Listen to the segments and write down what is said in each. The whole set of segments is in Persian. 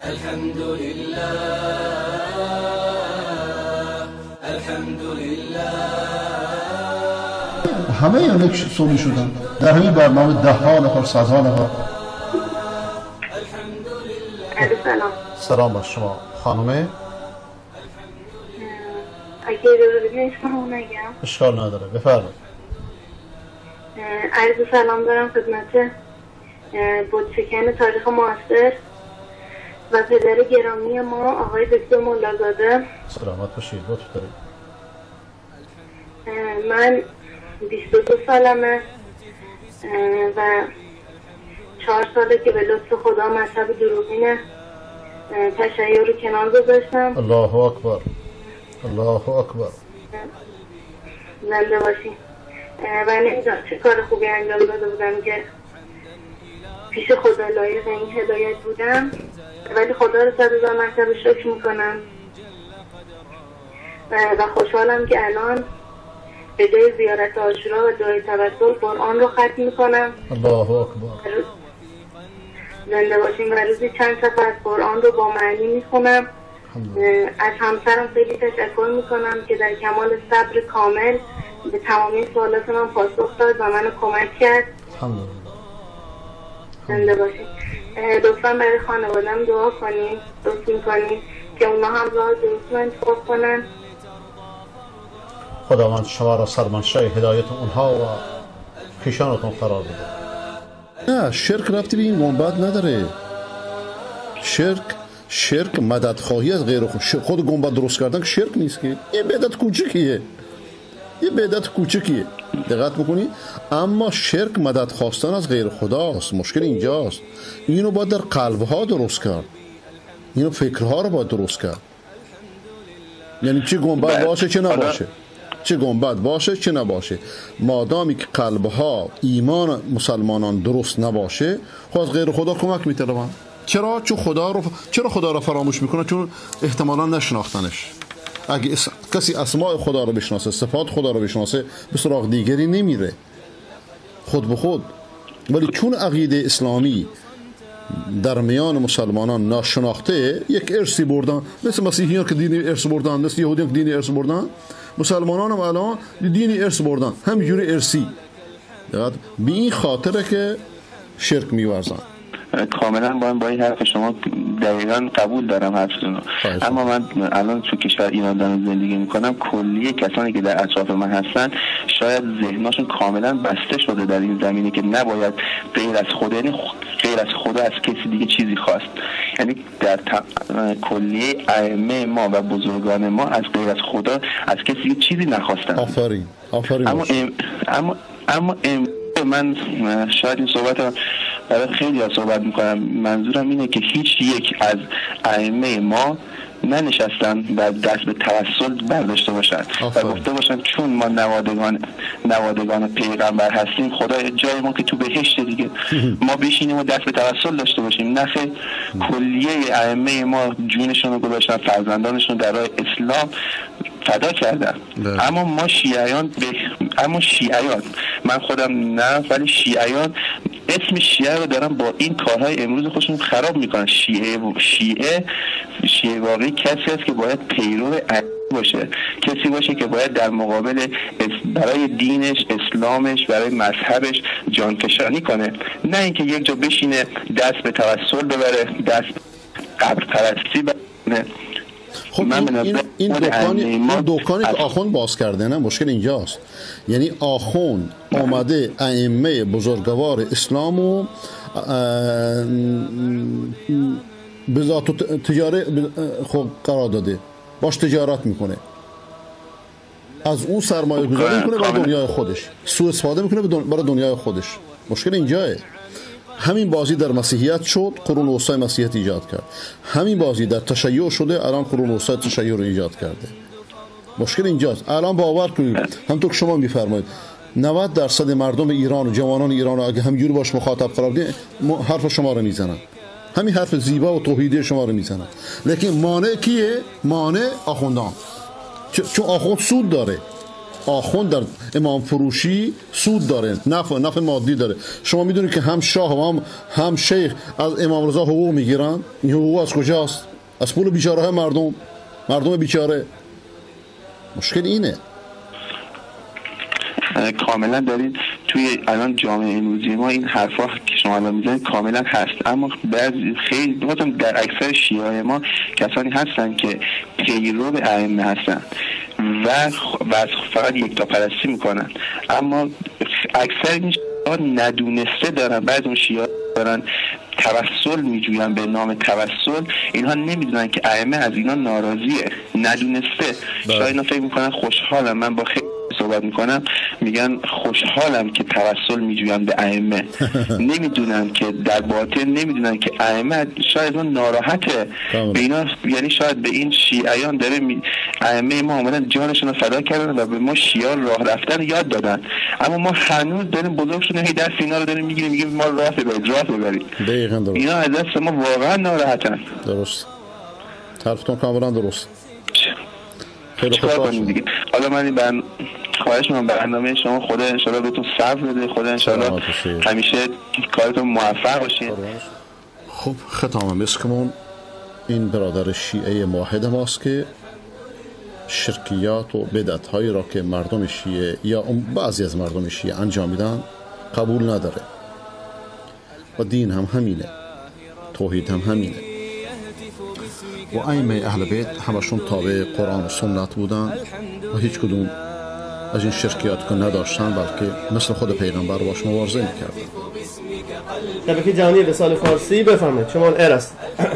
الحمدلله الحمدلله. همه یک سونی شدن در همین برنامه ده ها نفر صدها نفر. سلام بر شما خانمه. اگه رو بگیم اسممو نگم اشکال نداره بفرمایید. عرض سلام دارم خدمت بودشکن تاریخ معاصر و پدر گرامی ما آقای دکتر ملازاده. سلامت باشید. لطف دارید. من 22 سالمه و 4 ساله که به لطف خدا مذهب دروغین تشیع رو کنار گذاشتم. الله اکبر الله اکبر. زنده باشی. و نمیدونم چه کار خوبی انجام داده بودم که پیش خدا لایق این هدایت بودم، ولی خدا رو 100,000 مرتبه شکر میکنم و خوشحالم که الان به جای زیارت عاشورا و دعای توسل قرآن رو ختم میکنم. الله اکبر. زنده باشیم. و روزی چند صفحه از قرآن رو با معنی میخونم. از همسرم خیلی تشکر میکنم که در کمال صبر کامل به تمامی سوالات من پاسخ داد و منو کمک کرد. زنده باشیم. لطفا برای خانوادم دعا کنیم، لطف میکنیم که اونا هم راه درست رو انتخاب کنن. خداوند شما را سرمنشأ هدایت اونها و پیشانتون قرار بده. نه، شرک ربطی به این گنبد نداره. شرک مدد خواهی از غیر خود گنبد درست کردن که شرک نیست، که یه بدعت کوچکیه. دقت میکنی؟ اما شرک مدد خواستن از غیر خداست. مشکل اینجاست. اینو باید در قلبها درست کرد، اینو فکرها رو باید درست کرد. یعنی چه گنبد باشه چه نباشه، چه گنبد باشه چه نباشه، مادامی که قلبها ایمان مسلمانان درست نباشه خب از غیر خدا کمک میطلبن. چرا خدا رو فراموش میکنه؟ چون احتمالا نشناختنش. اگه کسی اسماء خدا رو بشناسه، صفات خدا رو بشناسه، به سراغ دیگری نمیره خود به خود. ولی چون عقیده اسلامی در میان مسلمانان ناشناخته، یک ارثی بردن، مثل مسیحیان که دینی ارث بردن، مثل یهودیان که دینی ارث بردن، مسلمانان هم الان دینی ارث بردن، همینجوری ارثی. به این خاطره که شرک می‌ورزن. کاملا با این حرف شما دقیقا قبول دارم حرفتون رو. اما من الان تو کشور ایران دارم زندگی میکنم، کلیه کسانی که در اطراف من هستن شاید ذهنشون کاملا بسته شده در این زمینه که نباید غیر از خدا، یعنی غیر از خدا از کسی دیگه چیزی خواست. یعنی در کلیه ائمه ما و بزرگان ما از غیر از خدا از کسی دیگه چیزی نخواستن. آفرین. اما من شاید این صحبت رو برای خیلی ها صحبت میکنم، منظورم اینه که هیچ یک از ائمه ما ننشستن و دست به توسل برداشته باشن و گفته باشن چون ما نوادگان پیغمبر هستیم خدا جای ما که تو بهشت دیگه ما بشینیم و دست به توسل داشته باشیم. نه، کلیه ائمه ما جونشون رو گذاشتن، فرزندانشون در راه اسلام فدا کردن. اما شیعیان من خودم نه، ولی شیعیان اسم شیعه رو دارن با این کارهای امروز خودشون خراب میکنن. شیعه واقعی کسی است که باید پیرو علی باشه، کسی باشه که باید در مقابل برای دینش، اسلامش، برای مذهبش جانفشانی کنه، نه اینکه یک جا بشینه دست به توسل ببره، دست قبر پرستی بکنه. خب این دکانی که آخوند باز کرده، نه مشکل اینجاست. یعنی آخوند آمده ائمه بزرگوار اسلامو به ذات تجاره خب قرار داده، باش تجارت میکنه، از اون سرمایه گذاری میکنه برای دنیای خودش، سوء استفاده میکنه برای دنیای خودش. مشکل اینجاه. همین بازی در مسیحیت شد، قرون وسطی مسیحیت ایجاد کرد. همین بازی در تشیع شده، الان قرون وسطی تشیع رو ایجاد کرده. مشکل اینجاست. الان باور کنید، همونطور که شما میفرمایید 90% مردم ایران و جوانان ایران اگه همینجوری باش مخاطب قرار بدین، حرف شما رو میزنن، همین حرف زیبا و توحیدی شما رو میزنن. لیکن مانع کیه؟ مانع آخوندان. چون آخوند سود داره. آخوند در امام فروشی سود داره، نفع مادی داره. شما میدونید که هم شاه و هم شیخ از امام رضا حقوق میگیرن. این حقوق از کجاست؟ از پول بیچاره های مردم بیچاره. مشکل اینه. کاملا دارید توی الان جامعه امروزی ما این حرفا که شما الان میزنید کاملا هست، اما بعضی خیلی در اکثر شیعه ما کسانی هستن که پیرو ائمه هستن و فقط یکتاپرستی میکنن، اما اکثر این شیعه ندونسته دارن، بعضی اون شیعه دارن توسل میجوین به نام توسل، اینها نمیدونن که ائمه از اینا ناراضیه، ندونسته. شاید اینا فکر میکنن خوشحالم، من با خیلی صحبت میکنم میگن خوشحالم که توسل میجویم به ائمه. نمیدونن که در باطن نمیدونن که ائمه شاید اون ناراحته به اینا، یعنی شاید به این شیعیان داره ائمه ما اومدن جانشون رو فدا کردن و به ما شیعه راه رفتن یاد دادن، اما ما هنوز داریم بزرگشون هی دست اینا رو داریم میگیریم میگیم ما راه ببرید. اینا از دست ما واقعا ناراحتن. درست، حرفتون کاملا درست. خیلی خوشحالم. حالا من خواهش می‌کنم برنامه شما خدا انشالله بهتون صبر بده، خدا انشالله همیشه کارتون موفق باشه. خب ختام مسکمون این برادر شیعه موحد ماست که شرکیات و بدعت‌هایی را که مردم شیعه یا بعضی از مردم شیعه انجام میدن قبول نداره و دین هم همینه، توحید هم همینه و ائمه اهل بیت همشون تابع قرآن و سنت بودن و هیچ کدوم از این شرکیات که نداشتن، بلکه مثل خود پیغمبر باش مبارزه میکردن. شبکه جهانی رساله فارسی، بفرمایید. شما ایر است.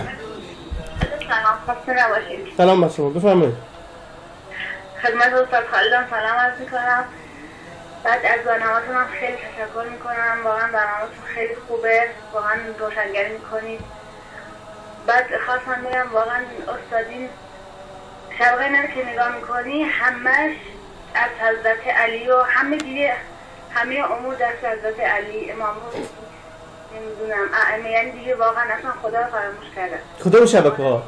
سلام بر شما، بفرمایید. خدمت استاد خالدان سلام عرض میکنم. بعد از برنامه‌تون من خیلی تشکر میکنم، واقعا برنامه‌تون خیلی خوبه، واقعا روشنگری میکنید. بعد خواستم میگم واقعا استادین شبقه اینا که نگاه میکنی همش از حضرت علی و همه امور دست حضرت علی، امام حسین، نمیدونم ائمه، یعنی دیگه واقعا اصلا خدا رو فراموش کردن. کدوم شبکه ها؟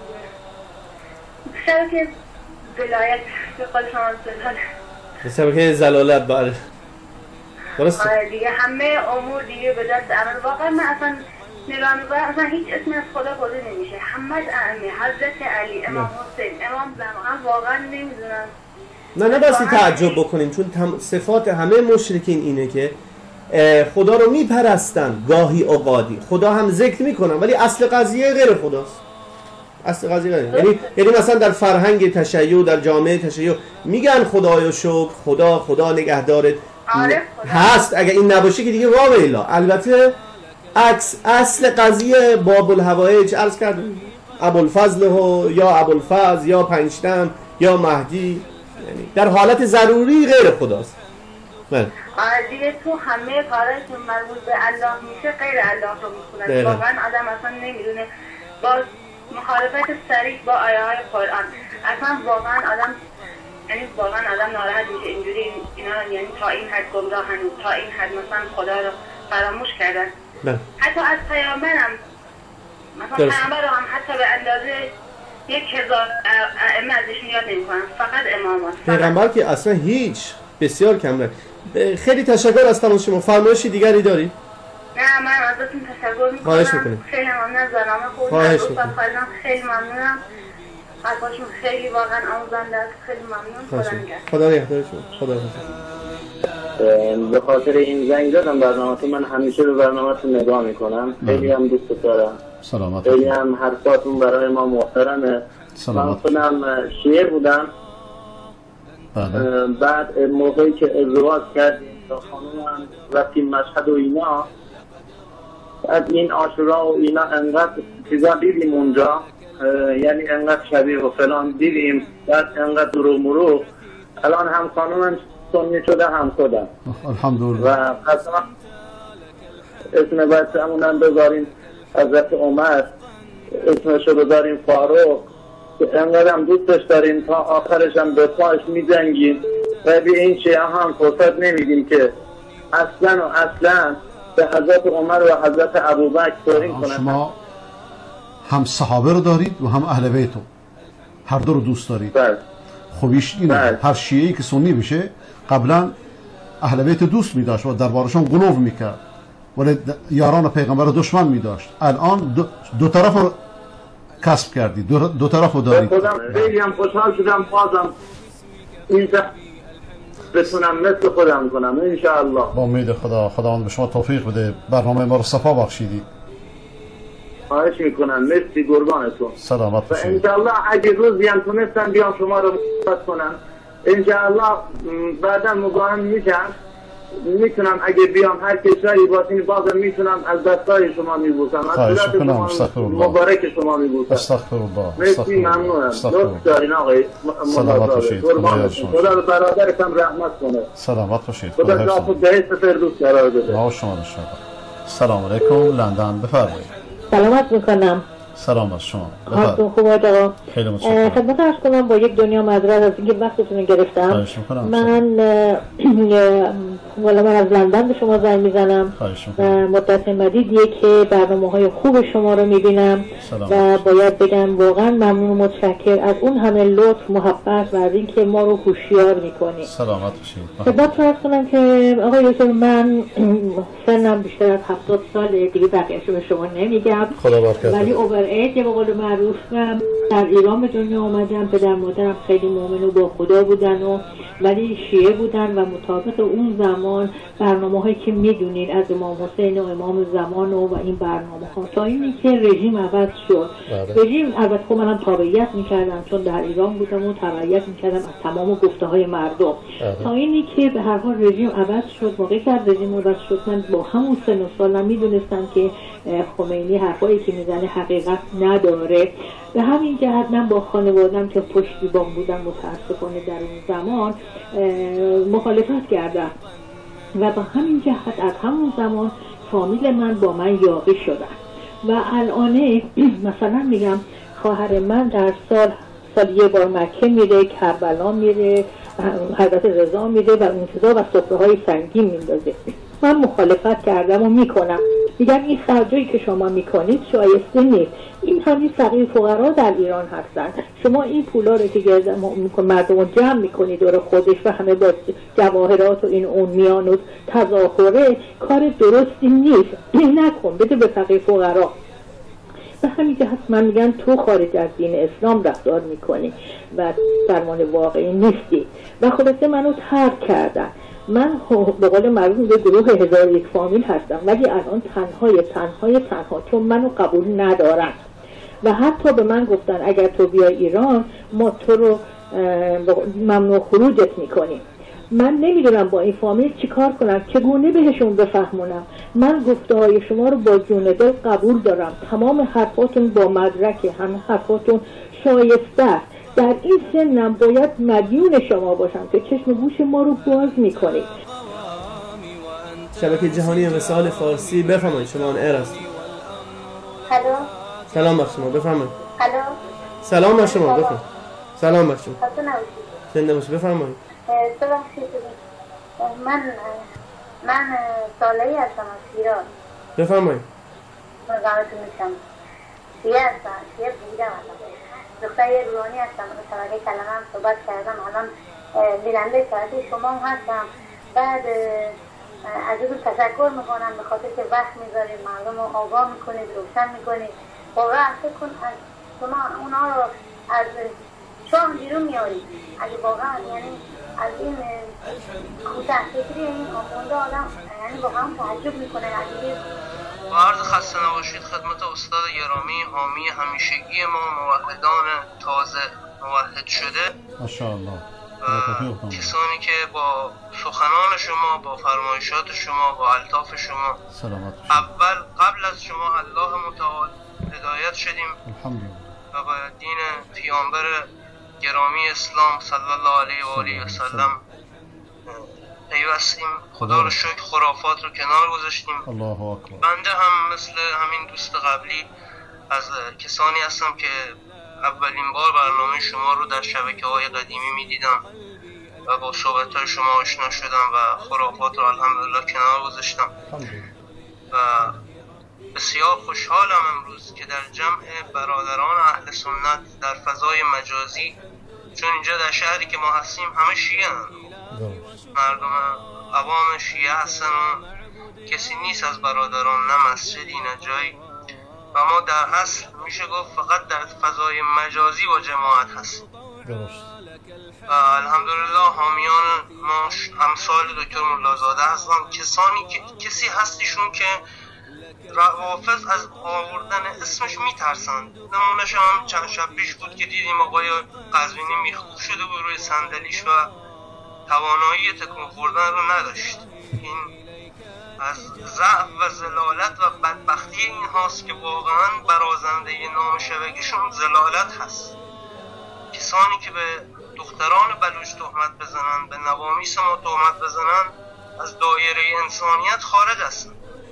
شبکه ولایت به قول شما شبکه زلالت. بله درسته. آره دیگه همه امور دیگه به دست عمل. واقعا من اصلا نگاه میکنم اصلا هیچ اسمی از خدا برده نمیشه، همه از ائمه، حضرت علی، امام حسین، امام زمان. واقعا نمیدونم. نه بسی تعجب بکنیم، چون صفات همه مشرکین اینه که خدا رو میپرستن، گاهی اوقاتی خدا هم ذکر میکنن، ولی اصل قضیه غیر خداست. اصل قضیه غیر. یعنی مثلا در فرهنگ تشیع، در جامعه تشیع میگن خدای شکر، خدا نگهدارت. آره هست، اگه این نباشه که دیگه واویلا. البته اصل قضیه باب الحوائج عرض کردم، ابوالفضل یا ابوالفضل یا پنجتن یا مهدی، یعنی در حالت ضروری غیر خداست. بله. دیگه تو همه کارهایی که مربوط به الله میشه غیر الله رو میخونن. واقعا آدم اصلا نمیدونه، با مخالفت صریح با آیه های قرآن اصلا واقعا آدم ناراحت میشه. اینجوری اینا یعنی تا این حد گمراهن، تا این حد مثلا خدا رو فراموش کردن. نه. حتی از پیامبرم مثلا پیامبر رو هم حتی به اندازه 1000 ائمه ازشون یاد نمی‌کنن، فقط امامات. پیغمبر که اصلا هیچ، بسیار کم. خیلی تشکر از تماس شما. فرمایشی دیگری داری؟ نه من ازتون تشکر می‌کنم. خواهش می‌کنم. خیلی ممنون از برنامه خودتون. خواهش می‌کنم. خیلی ممنونم. حرفاتون خیلی واقعا آموزنده است. خیلی ممنون. خدا نگهدار شما. خدا به خاطر این زنگ زدم برنامه‌تون. من همیشه به برنامه‌تون نگاه می‌کنم. خیلی هم دوست دارم. سلامت. خیلی هم حرفاتون برای ما محترمه. من خودم شیعه بودم. بعد موقعی که ازدواج کردیم با خانومم رفتیم مشهد و اینا، بعد این عاشورا و اینا انقدر چیزا دیدیم اونجا، یعنی انقدر شبیه و فلان دیدیم، بعد انقدر درو مرو. الان هم خانومم سنی شده هم خودم الحمدلله. و قسما اسم بچه‌مونم بذاریم حضرت عمر، اسمشو بذاریم فاروق، که انقدر هم دوستش داریم تا آخرش هم به پاش می‌جنگیم و به این شیعه هم فرصت نمیدیم که اصلا به حضرت عمر و حضرت ابوبکر توهین کنن. شما هم صحابه رو دارید و هم اهل بیت رو، هر دو رو دوست دارید. بله. خوبیش اینه بله. هر شیعه‌ای که سنی بشه قبلا اهل بیت دوست می داشت و دربارشون غلو میکرد ولی یاران پیغمبر رو دشمن می داشت. الان دو طرف رو کسب کردی، دو طرف رو دارید. خودم خیلی هم خوشحال شدم بازم اینجا بتونم مثل خودم کنم انشاءالله. با امید خداوند به شما توفیق بده. برنامه ما رو صفا بخشیدی. خواهش میکنم. مرسی قربانتون. سلامت و باشید. انشاءالله اگه روزی هم تونستم بیام شما رو مصاحبت کنم انشاءالله بعدا مزاحم میشم، میتونم اگه بیام هر کشوری باشین بازم میتونم از دستای شما میبوسم، از صورت شما مبارک شما میبوسم. استغفر الله. مرسی ممنونم. لطف دارین آقای سلامت باشید. خدا رو برادرتم رحمت کنه. سلامت باشید. خدا جاتو بهشت فردوس قرار بده. ما شما رو شما. سلام علیکم. لندن بفرمایید. سلامت میکنم. سلام از شما. حالتون خوبه آقا؟ خیلی متشکرم. خدمت عرض کنم با یک دنیا معذرت از اینکه وقتتون رو گرفتم. من از لندن به شما زنگ میزنم. مدت مدیدیه که برنامه‌های خوب شما رو میبینم و باید بگم واقعا ممنون و متشکر از اون همه لطف محبت و از اینکه ما رو هوشیار میکنید. سلامت باشید. خدمت عرض کنم که آقای دکتر من سنم بیشتر از 70 ساله دیگه، بقیه‌شو به شما نمیگم ولی اوور ایج به قول معروف در ایران به دنیا آمدم. پدر مادرم خیلی مؤمن و با خدا بودن و ولی شیعه بودن و مطابق اون زمان برنامه‌هایی که میدونید از امام حسین و امام زمان و این برنامه‌ها تا اینی که رژیم عوض شد. رژیم البته خب منم تابعیت می‌کردم چون در ایران بودم و تبعیت می‌کردم از تمام گفته‌های مردم تا اینی که به هر حال رژیم عوض شد. موقعی که رژیم عوض شد من با همون سن و سالم میدونستم که خمینی حرفایی که میزنه حقیقت نداره. به همین جهت من با خانوادم که پشتیبان بودم متاسفانه در اون زمان مخالفت کردم و با همین جهت از همون زمان فامیل من با من یاغی شدن و الان مثلا میگم خواهر من در سال یه بار مکه میره، کربلا میره، حضرت رضا میره و انتظار و سفره‌های سنگین میندازه. من مخالفت کردم و میکنم، میگم این خرجایی که شما میکنید شایسته نیست. این همین فقیر فقرا در ایران هستن، شما این پولا رو که مردم رو جمع میکنید دور خودش و همه با جواهرات و این اون میان و تظاهره کار درستی نیست. نکن، بده به فقیر فقرا. به همین جهت من میگم تو خارج از دین اسلام رفتار میکنی و فرمان واقعی نیستی و خلاصه منو ترک کردن. من به قول معروف به گروه 1001 فامیل هستم ولی الان تنها چون منو قبول ندارن و حتی به من گفتن اگر تو بیای ایران ما تو رو ممنوع خروجت میکنیم. من نمیدونم با این فامیل چی کار کنم، چگونه بهشون بفهمونم. من گفته های شما رو با جون دل قبول دارم، تمام حرفاتون با مدرک، همه حرفاتون شایسته. در این سنم باید مدیون شما باشم که چشم گوش ما رو باز میکنید. شبکه جهانی وصال فارسی بفرمایید. شما آن ایر هستید. الو. سلام بر شما بفرمایید. الو. سلام بر شما بفرمایید. سلام بر شما. خسته نباشید. زنده باشید. بفرمایید. من ساله‌ای هستم از شیراز. بفرمایید. مزاحمتون میشم. شیعه بودم دختر یه روحانی هستم، متوجه کلمه هم صحبت کردم، الان بیننده ساعتی شما هم هستم. بعد از این تشکر میکنم به خاطر که وقت میذارید مردم رو آگاه میکنید، روشن میکنید. واقعا فکر کن شما اونا رو از چاه بیرون میارید. اگه واقعا یعنی از این کوته فکری این آخونده آدم یعنی واقعا تعجب میکنه. با عرض خسته نباشید خدمت استاد گرامی حامی همیشگی ما موحدان تازه موحد شده ماشاءالله و کسانی که با سخنان شما، با فرمایشات شما، با الطاف شما قبل از شما الله متعال هدایت شدیم الحمدلله و با دین پیامبر گرامی اسلام صلی الله علیه و آله و سلم پیوستیم. خدا رو شکر خرافات رو کنار گذاشتیم. الله اکبر. بنده هم مثل همین دوست قبلی از کسانی هستم که اولین بار برنامه شما رو در شبکه‌های قدیمی می‌دیدم و با صحبت‌های شما آشنا شدم و خرافات رو الحمدلله کنار گذاشتم و بسیار خوشحالم امروز که در جمع برادران اهل سنت در فضای مجازی چون اینجا در شهری که ما هستیم همه شیعه هم، مردم عوام شیعه هستن و کسی نیست از برادران، نه مسجدی نه جایی، و ما در اصل میشه گفت فقط در فضای مجازی با جماعت هستیم. الحمدلله حامیان ما امثال دکتر ملازاده هستن، کسی هستیشون که روافض از آوردن اسمش میترسن. نمونش هم چند شب پیش بود که دیدیم آقای قزوینی میخکوب شده بود روی صندلیش و توانایی تکون خوردن رو نداشت. این از ضعف و ضلالت و بدبختی این هاست که واقعا برازنده نام شبکهشون ضلالت هست. کسانی که به دختران بلوچ تهمت بزنن، به نوامیس ما تهمت بزنن، از دایره انسانیت خارج هستن.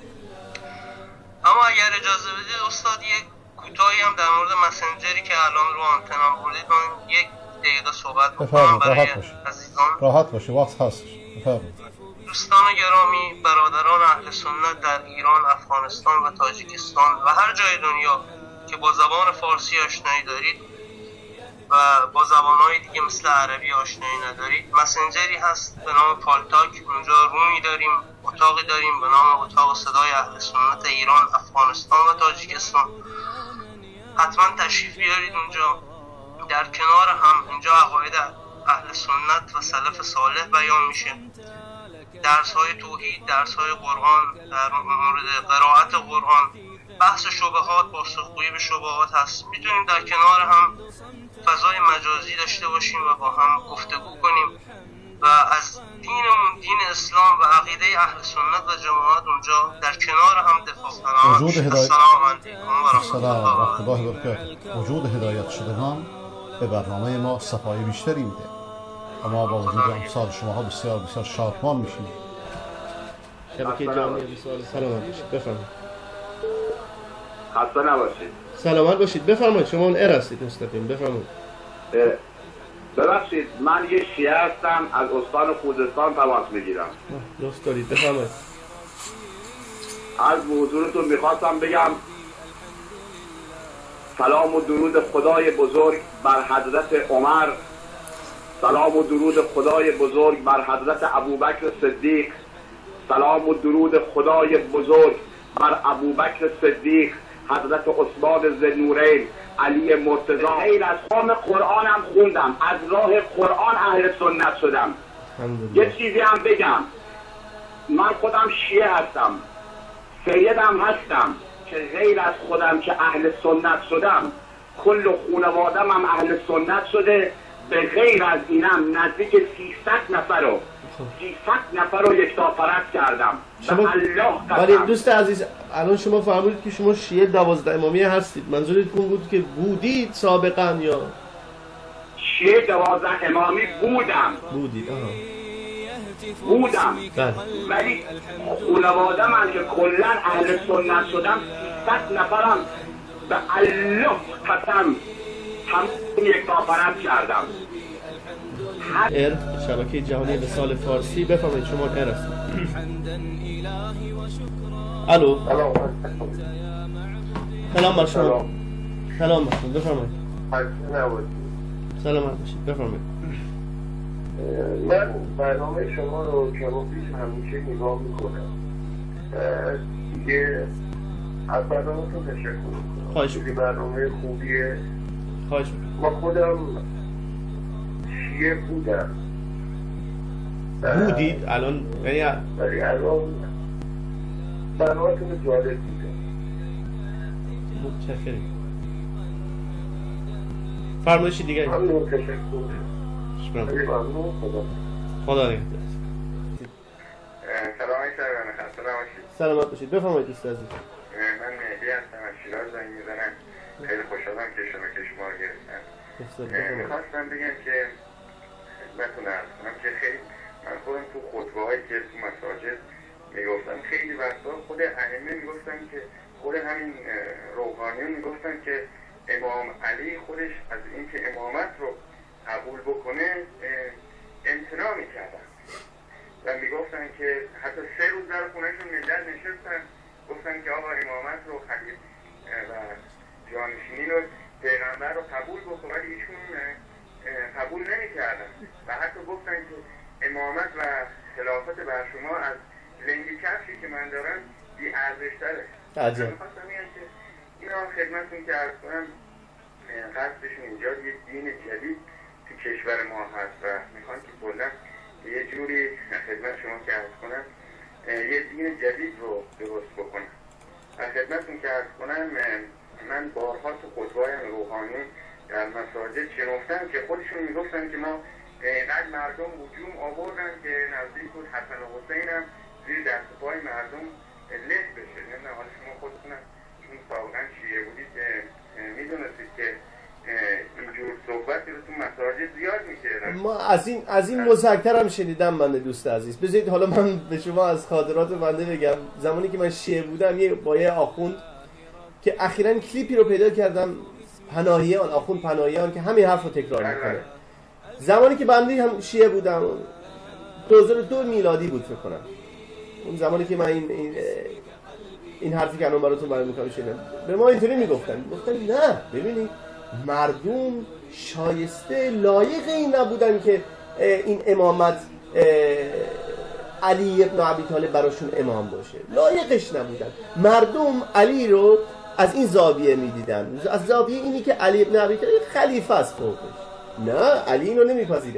اما اگر اجازه بدید استاد یک کوتاهی هم در مورد مسنجری که الان رو آنتنم بردید من یک دقیقه صحبت بکنم برای عزیزان. راحت باشه، وقت هستش. دوستان گرامی، برادران اهل سنت در ایران، افغانستان و تاجیکستان و هر جای دنیا که با زبان فارسی آشنایی دارید و با زبانهای دیگه مثل عربی آشنایی ندارید، مسنجری هست به نام پالتاک. اونجا رومی داریم، اتاقی داریم به نام اتاق صدای اهل سنت ایران، افغانستان و تاجیکستان. حتما تشریف بیارید اونجا. در کنار هم اینجا عقاید اهل سنت و سلف صالح بیان میشه، درس های توحید، درس های قرآن، در مورد قرائت قرآن، بحث شبهات، پاسخگویی به شبهات هست. میتونیم در کنار هم فضای مجازی داشته باشیم و با هم گفتگو کنیم و از دینمون، دین اسلام و عقیده اهل سنت و جماعت اونجا در کنار هم دفاع کنیم. السلام علیکم و رحمت الله و برکاته. وجود هدایت شدگان به برنامه ما صفای بیشتری میده. اما با وجود امثال شماها بسیار بسیار شادمان میشیم. شبکه جهانی سلامت باشید. بفرمایید. خسته نباشید. سلامت باشید. بفرمایید. شما اون هستید مستقیم. بفرمایید. ببخشید من یه شیعه هستم، از استان خوزستان تماس میگیرم. دوست دارید. بفرمایید. از حضورتون میخواستم بگم سلام و درود خدای بزرگ بر حضرت عمر، سلام و درود خدای بزرگ بر حضرت ابوبکر صدیق، سلام و درود خدای بزرگ بر ابوبکر صدیق، حضرت عثمان ذوالنورین، علی مرتضی. غیر از قام قرآن هم خوندم، از راه قرآن اهل سنت شدم. یه چیزی هم بگم، من خودم شیعه هستم، سیدم هستم، که غیر از خودم که اهل سنت شدم کل خانوادم هم اهل سنت شده. به غیر از اینم نزدیک 300 نفر رو یکتاپرست کردم. ولی دوست عزیز الان شما فهمیدید که شما شیعه 12 امامیه هستید، منظورتون بود که بودید سابقا یا شیعه 12 امامی بودید؟ بودم ولی خانواده من که کلا اهل سنت شدم 300 نفرم به الله قسم هم یکتاپرست کردم. شبکه جهانی وصال فارسی. بفرمایید شما هستید. الو. سلام بر شما. سلام بر شما. بفرمایید. سلامت باشید. بفرمایید. من برنامه شما رو کمو پیش همیشه نگاه میکنم. دیگه از برنامه تو تشکر میکنم. خواهش میکنم. برنامه خوبیه. خواهش میکنم. ما خودم شیعه بودم. بودید الان؟ ولی الان برنامه تو جالب بوده. متشکرم. فرمایشی دیگه. ممنون. تشکر. خدا نگهدار. سلامت باشید. بفرمایید دوست عزیز. من مهدی هستم، از شیراز زنگ میزنم. خیلی خوشحالم که شما رو گرفتم. میخواستم بگم که خدمتتون عرض کنم که خیلی من خودم تو خطبه‌هایی که تو مساجد میگفتم خیلی وقتا خود ائمه میگفتن که خود همین روحانیون میگفتن که امام علی خودش از اینکه امامت رو قبول بکنه امتناع میکردن و میگفتن که حتی 3 روز در خونهشون ملت نشستن گفتن که آقا امامت رو خلیفه و جانشینی رو پیغمبر رو قبول بکن، ولی ایشون قبول قبول نمی‌کردن و حتی گفتن که امامت و خلافت بر شما از لنگ کفشی که من دارم بی ارزش‌تره. می‌خواستم بگم که اینا خدمتتون که عرض کنم قصدشون ایجاد یک دین جدید تو کشور ما هست و میخوان که کلا یه جوری خدمت شما که عرض کنم یه دین جدید رو درست بکنم. خدمتتون که عرض کنم من بارها تو خطبه‌های روحانی در مساجد شنفتم که خودشون میگفتن که ما اینقدر مردم هجوم آوردن که نزدیک بود حسن و حسین هم زیر دست و پای مردم له بشه. نمیدونم حالا شما خودتونم چون سابقا شیعه بودید میدونستید که اینجور صحبتی رو تو مساجد زیاد میشه. ما از این مزهک‌تر هم شنیدم من دوست عزیز. بذارید حالا من به شما از خاطرات بنده بگم. زمانی که من شیعه بودم با یه آخوند که اخیراً کلیپی رو پیدا کردم، پناهیان، آخوند پناهیان که همین حرف رو تکرار میکنه. زمانی که بنده هم شیعه بودم 2002 میلادی بود فکر کنم، اون زمانی که من این حرفی که الان براتون بیان میکنم شنیدم، به ما اینطوری میگفتن نه ببینید مردم شایسته لایق این نبودن که این امامت علی ابن ابی طالب براشون امام باشه، لایقش نبودن. مردم علی رو از این زاویه میدیدن، از زاویه اینی که علی ابن ابی طالب خلیفه است فوقش. نه، علی اینو نمیپذیره.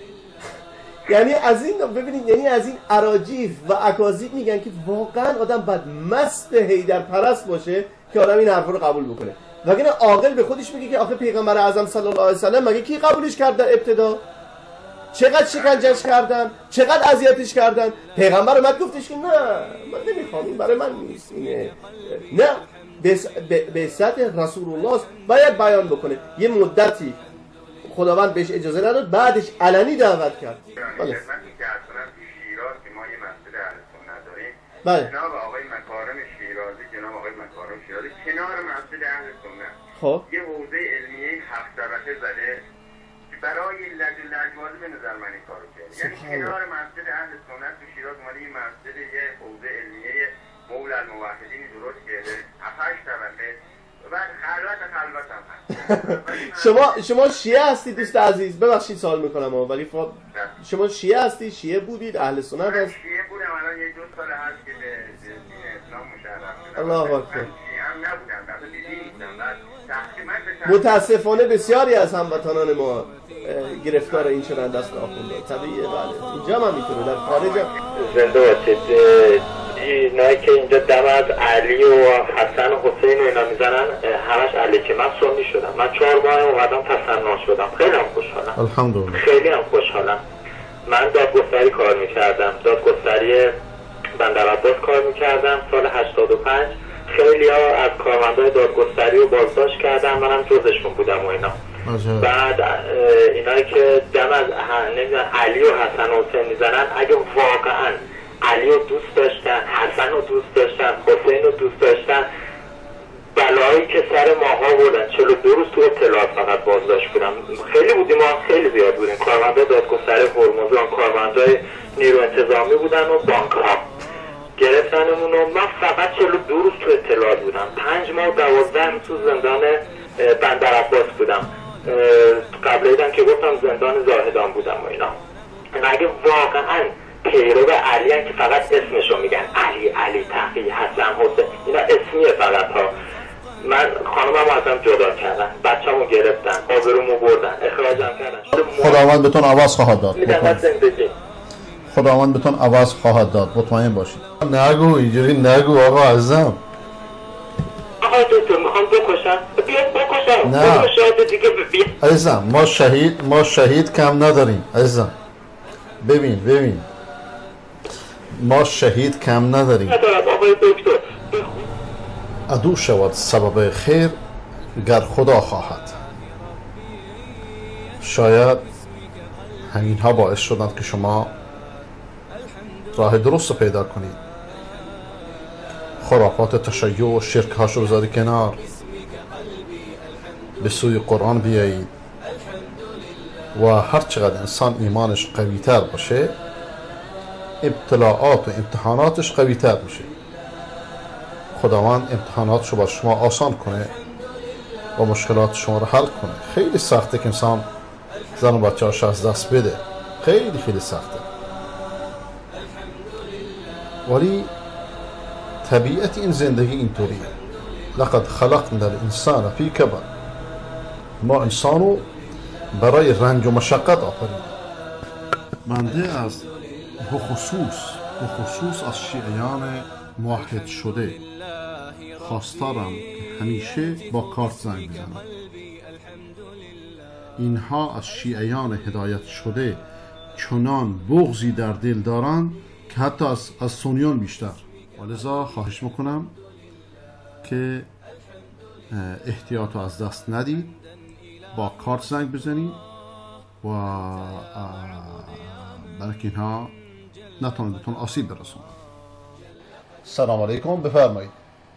یعنی از این ببینید، یعنی از این اراجیف و اکاذیب میگن که واقعا آدم باید مست حیدر پرست باشه که آدم این حرفا رو قبول بکنه. وگرنه عاقل به خودش میگه که آخه پیغمبر اعظم صلی الله علیه و سلم مگه کی قبولش کرد در ابتدا؟ چقدر شکنجهش کردن، چقدر اذیتش کردن. پیغمبر اومد گفتش که نه من نمیخوام، این برای من نیست، اینه نه، بعثت رسول الله باید بیان بکنه. یه مدتی خداوند بهش اجازه نداد، بعدش علنی دعوت کرد. بله. شیراز که ما یه مسجد اهل سنت داریم. بله. جناب آقای مکارم شیرازی کنار مسجد اهل سنت خب یه حوزه علمیه 7 طبقه زده که برای لجواظی به نظر من این کارو کرد. یعنی کنار مسجد اهل سنت تو شیراز اومده این مسجد یه حوزه علمیه مولا الموحدین درست کرده 7 طبقه و بعد خلوت هم هست. شما شیعه هستید دوست عزیز؟ ببخشید سوال میکنم ولی شما شیعه هستی؟ شیعه بودید؟ اهل سنت هست؟ شیعه بودم، الان یه 2 سال هست که به دین اسلام مشرف شدم. الله اکبر. شیعه هم نبودم، بعد دیدی بودم. متاسفانه بسیاری از هموطنان ما گرفتار این شدن دست آخونده. طبیعیه. بله، اینجا هم میتونه، در خارج هم. زنده باشید. اینایی که اینجا دم از علی و حسن و حسین و اینا میزنن همش علی که من سنی شدم. من 4 ماه اومدم تصنع شدم. خیلی هم خوشحالم. الحمدلله. خیلی هم خوشحالم. من دادگستری کار میکردم، دادگستری بندر عباس کار میکردم سال 85. خیلی ها از کارمندای دادگستری رو بازداشت کردن، منم جزشون بودم و اینا. بعد اینایی که دم از نمیدونم علی و حسن و حسین میزنن، اگه واقعا علی رو دوست داشتن، حسن رو دوست داشتن، حسین رو دوست داشتن، بلایی که سر ماها بودن 42 روز تو اطلاعات فقط بازداشت بودم. خیلی بودیم، ما خیلی زیاد بودیم. کارمندای دادگستری هرمزگان، کارمندای نیرو انتظامی بودن و بانک ها گرفتنمون و من فقط 42 روز تو اطلاعات بودم. 5 ماه و 12 روز تو زندان بندر عباس بودم. قبل ایدن که گفتم زندان زاهدان بودم و اینا. اگه واقعا پیرو علی که فقط اسمشو میگن علی تقی حسن حسین، اینا اسمیه فقط ها. من خانمم ازم جدا کردن، بچه‌مو گرفتن، آبرومو بردن، اخراجم کردن. خداوند بهتون عوض خواهد داد. زندگی خداوند بهتون عوض خواهد داد، مطمئن باشید. نگو اینجوری نگو آقا عزیزم. آقا دکتر میخوام بکشم، بیاد بکشم. نه دیگه عزیزم، ما شهید کم نداریم عزیزم. ببین ما شهید کم نداریم. آقای دکتر عدو شود سبب خیر گر خدا خواهد. شاید همین ها باعث شدند که شما راه درست رو پیدا کنید، خرافات تشیع و شرک ها رو بذاری کنار، به سوی قرآن بیایید و هر چقدر انسان ایمانش قوی تر باشه ابتلاعات و امتحاناتش قوی تر میشه. خداوند امتحاناتش رو با شما آسان کنه و مشکلات شما رو حل کنه. خیلی سخته که انسان زن و بچه هاش از دست بده. خیلی خیلی سخته، ولی طبیعت این زندگی اینطوریه. لقد خلقنا الانسان فی کبد. ما انسانو برای رنج و مشقت آفریدیم. منده از بخصوص از شیعیان موحد شده خواستارم که همیشه با کارت زنگ بزنم. اینها از شیعیان هدایت شده چنان بغضی در دل دارند که حتی از سنیان بیشتر. ولذا خواهش میکنم که احتیاط رو از دست ندید، با کارت زنگ بزنید و برای که اینها نتونن بهتون آسیب برسونن. سلام علیکم، بفرمایید.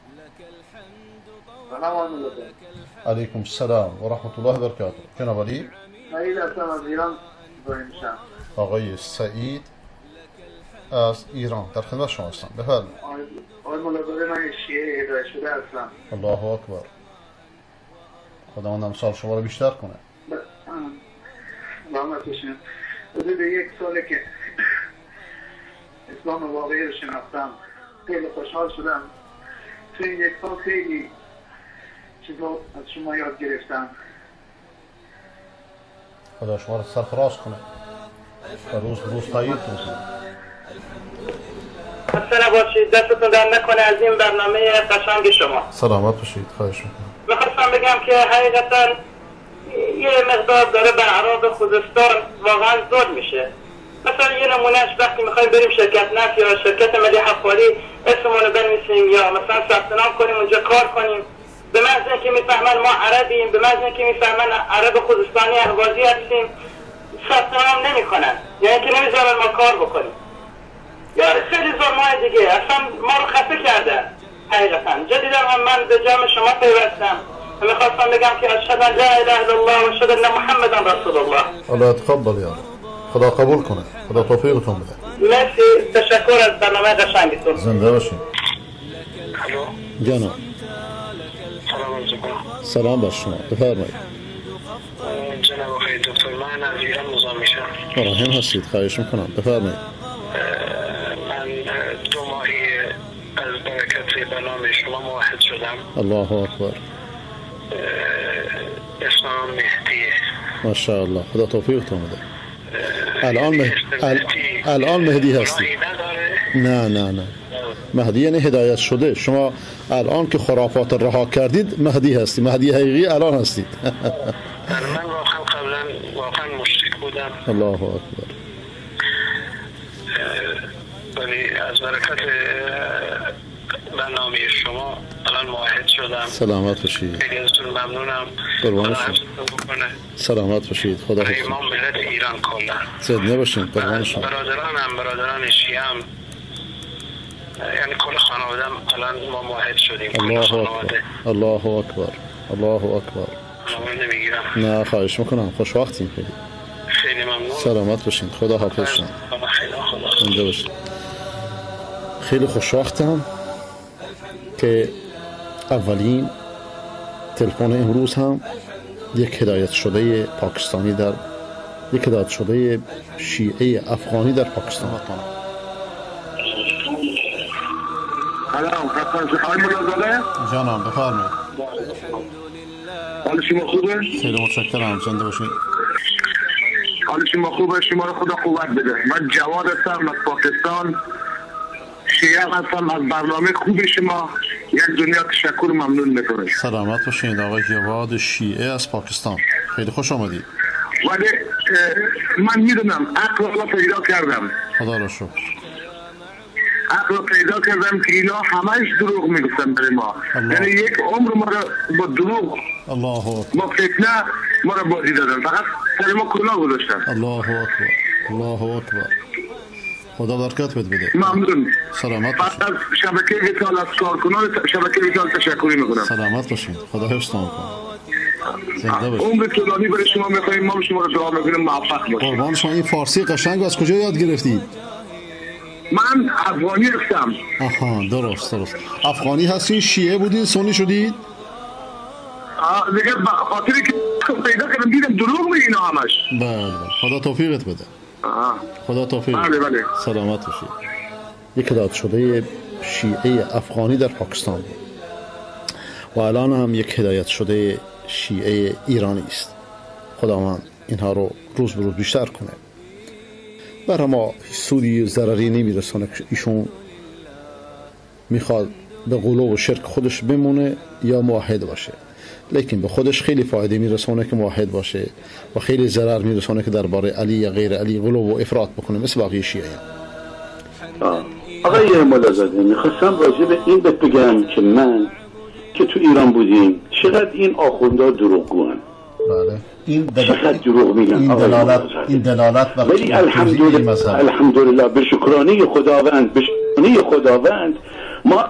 سلام علیکم السلام و رحمت الله و برکاته. جناب علی؟ سعید هستم از ایران زنگ میشم. آقای سعید از ایران در خدمت شما هستم، بفرمایید. آقای ملاقات، من شیعه هدایت شده هستم. الله اکبر. خداوند امسال شما رو بیشتر کنه. رحمتشون. حدود 1 ساله که اسلام واقعی رو شناختم، خیلی خوشحال شدم. تو این 1 سال خیلی چیزا از شما یاد گرفتم. خدا شما رو سرفراز کنه و روز تایید کنه. خسته نباشید، دستتون در نکنه از این برنامه قشنگ شما. سلامت باشید، خواهش میکنم. میخواستم بگم که حقیقتا یه مقدار داره به اعراب خوزستان واقعا ظلم میشه. مثلا یه نمونهش وقتی میخوایم بریم شرکت نفت یا شرکت ملی حفاری اسممون رو بنویسیم یا مثلا ثبت نام کنیم اونجا کار کنیم، به محض اینکه میفهمن ما عربیم، به محض اینکه میفهمن عرب خوزستانی اهوازی هستیم، ثبت نام نمیکنن، یعنی که نمیذارن ما کار بکنیم. یا خیلی ظلمای دیگه اصلا ما رو خفه کردن. حقیقتا جدیدا هم من به جام شما پیوستم و میخواستم بگم که اشهد ان لا اله الا الله و اشهد ان محمدا رسول الله. الله تقبل یا خدا قبول کنه، خدا توفیقتون بده. مرسی، تشکر از برنامه قشنگتون. زنده باشین. الو جانم. سلام علیکم. سلام بر شما، بفرمایید. جناب آقای دکتر، من از ایران مزاحم میشم. مراهم هستید، خواهش میکنم، بفرمایید. من 2 ماهی از برکت برنامه شما موحد شدم. الله اکبر. اسمم مهدیه. ماشاءالله، خدا توفیقتون بده. الان مهدی هستی؟ نه مهدی یعنی هدایت شده. شما الان که خرافات رها کردید مهدی هستی، مهدی حقیقی الان هستید. من واقعا قبلا مشرک بودم. الله اکبر. ولی از برکت برنامه شما الان موحد شدم. سلامت باشید. خیلی ازتون ممنونم. قربان شما. سلامت باشید. خدا حفظ کنه. امام ملت ایران کلا. زنده باشید. قربان شما. برادران شیعه هم یعنی کل خانواده‌ام الان ما موحد شدیم. الله اکبر. الله اکبر. نمیگیرم. نه خواهش میکنم، خوشوقتیم. خیلی ممنون. سلامت باشین، خدا حافظ شما. زنده باشید. خیلی خوشوقتم که اولین تلفن امروز هم یک هدایت شده پاکستانی در یک هدایت شده شیعه افغانی در پاکستان. سلام، خواهی ملاقاته؟ جانم، بفرمایید. حال شما خوبه؟ خیلی متشکرم، زنده باشید. حال شما خوبه؟ شما رو خدا قوت بده. من جواد هستم از پاکستان، شیعه هستم. از برنامه خوب شما یک دنیا تشکر ممنون میکنم. سلامت باشید آقای جواد شیعه از پاکستان، خیلی خوش آمدید. ولی من میدونم عقل را پیدا کردم. خدا را شکر. عقل را پیدا کردم که اینا همش دروغ میگفتن برای ما. یعنی یک عمر ما را با دروغ، ما فتنه ما را بازی دادن، فقط سر ما کلاه گذاشتن. الله اکبر. الله اکبر. خدا برکت بده. ممنون. سلامت باشید. از شبکه ویتال، از کارکنان شبکه ویتال تشکر میکنم. سلامت باشید. خدا حفظتون کنه. زنده باشید. عمر طولانی برای شما میخوایم، ما شما رو دعا میکنیم موفق باشید. قربان شما. این فارسی قشنگ از کجا یاد گرفتید؟ من افغانی هستم. آها، درست. افغانی هستین؟ شیعه بودید؟ سنی شدید؟ دیگه خاطری که پیدا کردم دیدم دروغ میگه اینا همش. بله خدا توفیقت بده. خدا توفیق. بله. سلامت باشید. یک هدایت شده شیعه افغانی در پاکستان بود و الان هم یک هدایت شده شیعه ایرانی است. خداوند اینها رو روز به روز بیشتر کنه. برای ما سودی و ضرری نمیرسونه که ایشون میخواد به غلو و شرک خودش بمونه یا موحد باشه، لیکن به خودش خیلی فایده میرسونه که موحد باشه و خیلی ضرر میرسونه که درباره علی یا غیر علی غلو و افراط بکنه مثل باقی شیعیان. آقای ملازاده میخواستم راجع به این بگم که من که تو ایران بودیم چقدر این آخوندها دروغگوان. بله این چقدر دروغ میگن. این دلالت ولی الحمدلله به شکرانه خداوند ما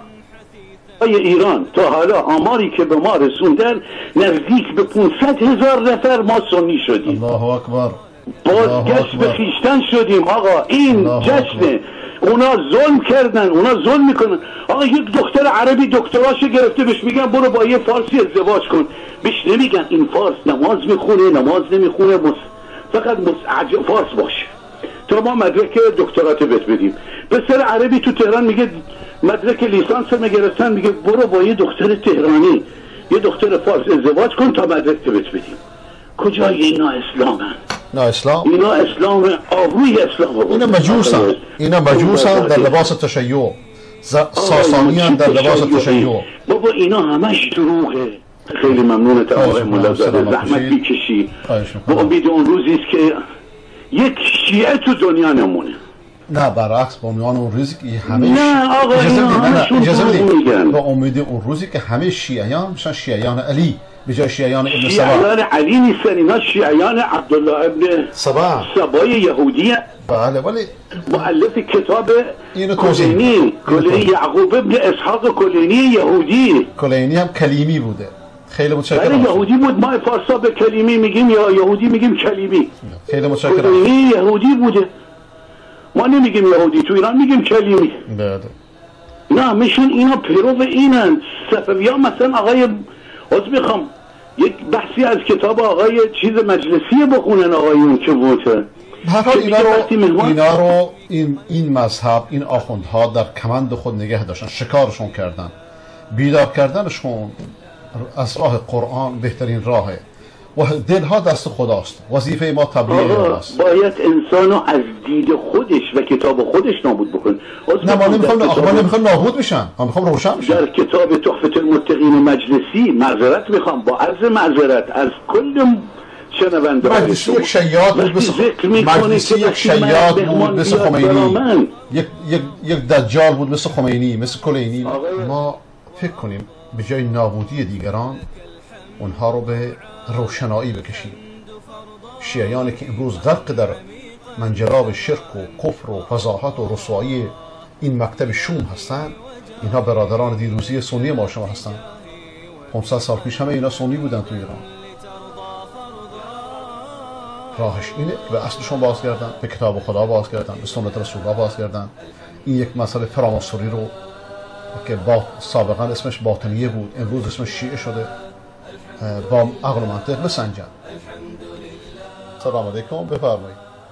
ایران تا حالا آماری که به ما رسوندن نزدیک به 500,000 نفر ما سنی شدیم. الله اکبر. بازگشت به خویشتن شدیم. آقا این جشنه. اونا ظلم کردن، اونا ظلم میکنن. آقا یک دختر عربی دکتراشو گرفته بهش میگن برو با یه فارسی ازدواج کن، بهش نمیگن این فارس نماز میخونه نماز نمیخونه، فقط فارس باشه تا ما مدرک دکترات بهت بدیم. پسر عربی تو تهران میگه مدرک لیسانس میگرفتن، میگه برو با یه دختر تهرانی یه دختر فارس ازدواج کن تا مدرک بهت بدیم. کجای اینا اسلامن؟ نه اسلام، اینا اسلام آبروی اسلام. اینا مجوسن در لباس تشیع، ساسانیان در لباس تشیع. بابا اینا همش دروغه. خیلی ممنونت آقای ملازاده، زحمت میکشی. با امید اون روزی است که یک شیعه تو دنیا نمونه. نه برعکس، با عنوان اون روزی که همه نه آقا اجازه بدید، با امید اون روزی که همه شیعیان بشن شیعیان علی به جای شیعیان ابن سبا. شیعیان علی نیستن، اینا شیعیان عبدالله ابن سبای یهودی. بله ولی مؤلف کتاب کلینی یعقوب ابن اسحاق کلینی یهودی. کلینی هم کلیمی بوده. خیلی متشکرم. بله یهودی بود، ما فارسا به کلیمی میگیم یا یهودی میگیم کلیمی. خیلی متشکرم. کلینی یهودی بوده، ما نمیگیم یهودی، تو ایران میگیم کلیمی. بله. نه میشون اینا پیرو اینن. صفویان مثلا آقای میخوام یک بحثی از کتاب آقای چیز مجلسی بخونن آقایون که بوده. اینا رو این مذهب، این آخوندها در کمند خود نگه داشتن، شکارشون کردن. بیدار کردنشون از راه قرآن بهترین راهه و دلها دست خداست. وظیفه ما تبلیغ است. باید انسانو از دید خودش و کتاب خودش نابود بکن. نه ما نمیخوام نابود بشن، ما میخوام روشن بشن. در کتاب تحفه المتقین مجلسی معذرت میخوام، با عرض معذرت از کل شنونده مجلسی یک شیاد بود مثل خمینی، یک دجال بود مثل خمینی، مثل کلینی. ما فکر کنیم به جای نابودی دیگران اونها رو به روشنایی بکشیم. شیعیانی که امروز غرق در منجلاب شرک و کفر و فضاحت و رسوایی این مکتب شوم هستند، اینها برادران دیروزی سنی ما شما هستند. 500 سال پیش همه اینا سنی بودن تو ایران. راهش اینه که به اصلشون بازگردن، به کتاب خدا بازگردن، به سنت رسول الله بازگردن. این یک مسئله فراماسوری رو که سابقا اسمش باطنیه بود امروز اسمش شیعه شده با عقل و منطق بسنجن. سلام علیکم، بفرمایید.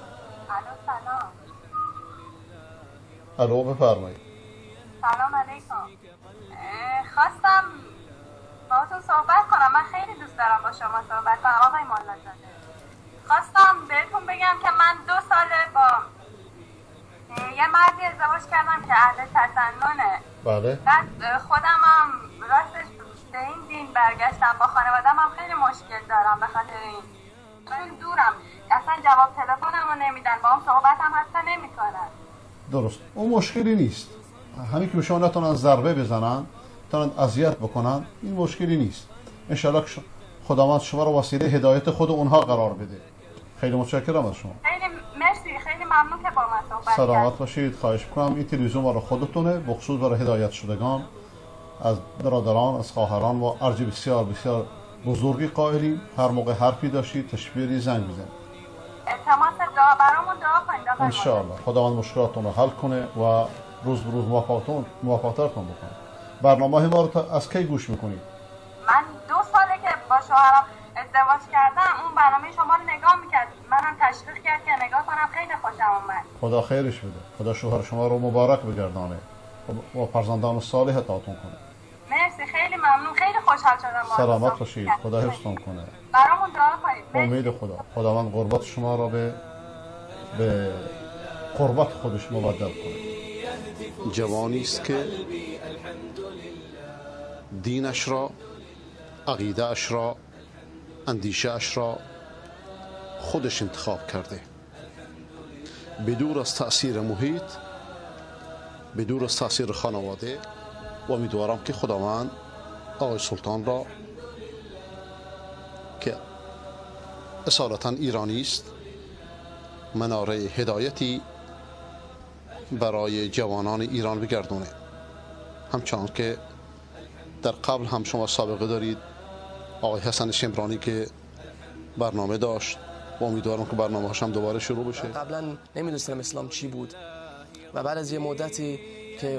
الو بفرمایید. سلام علیکم. خواستم باهاتون صحبت کنم. من خیلی دوست دارم با شما صحبت کنم آقای ملازاده. خواستم بهتون بگم که من 2 ساله با یه مردی ازدواج کردم که اهل تسننه. بله. بعد خودم هم راستش به این دین برگشتم، با خانوادم هم خیلی مشکل دارم به خاطر این. چون دورم، اصلا جواب تلفنمو نمیدن، با هم صحبت هم حتی نمیکنن. درست، اون مشکلی نیست. همین که به شما نتونن ضربه بزنن، نتونن اذیت بکنن، این مشکلی نیست. انشالله خداوند شما رو وسیله هدایت خود اونها قرار بده. خیلی متشکرم از شما. خیلی مرسی، خیلی ممنون که با من صحبت کردید. سلامت باشید. خواهش می‌کنم این تلویزیون برای خودتونه، بخصوص برای هدایت شدگان از برادران، از خواهران و ارج بسیار بسیار بزرگی قائلیم. هر موقع حرفی داشتید تشبیهی زنگ بزنید. تماس دعا برامون دعا کنید. ان شاء الله خداوند مشکلاتتون رو حل کنه و روز به روز موفق‌ترتون بکنه. برنامه ما رو از کی گوش میکنید؟ من 2 ساله که با شوهرم ازدواج کردم اون برنامه شما رو نگاه میکرد، منم تشویق کرد که نگاه کنم، خیلی خوشم اومد. خدا خیرش بده، خدا شوهر شما رو مبارک بگردانه و فرزندان صالح عطاتون کنه. مرسی، خیلی ممنون، خیلی خوشحال شدم. سلامت باشید، خدا حفظتون کنه. برامون دعا کنید. امید خدا، خداوند قربت شما را به قربت خودش مبدل کنه. جوانی است که دینش را، عقیده اش را، اندیشه اش را خودش انتخاب کرده، بدور از تأثیر محیط، بدور از تأثیر خانواده. و امیدوارم که خداوند آقای سلطان را که اصالتا ایرانی است مناره هدایتی برای جوانان ایران بگردونه. همچنان که در قبل هم شما سابقه دارید آقای حسن شمرانی که برنامه داشت و امیدوارم که برنامه هاش هم دوباره شروع بشه. قبلا نمیدونستم اسلام چی بود و بعد از یه مدتی که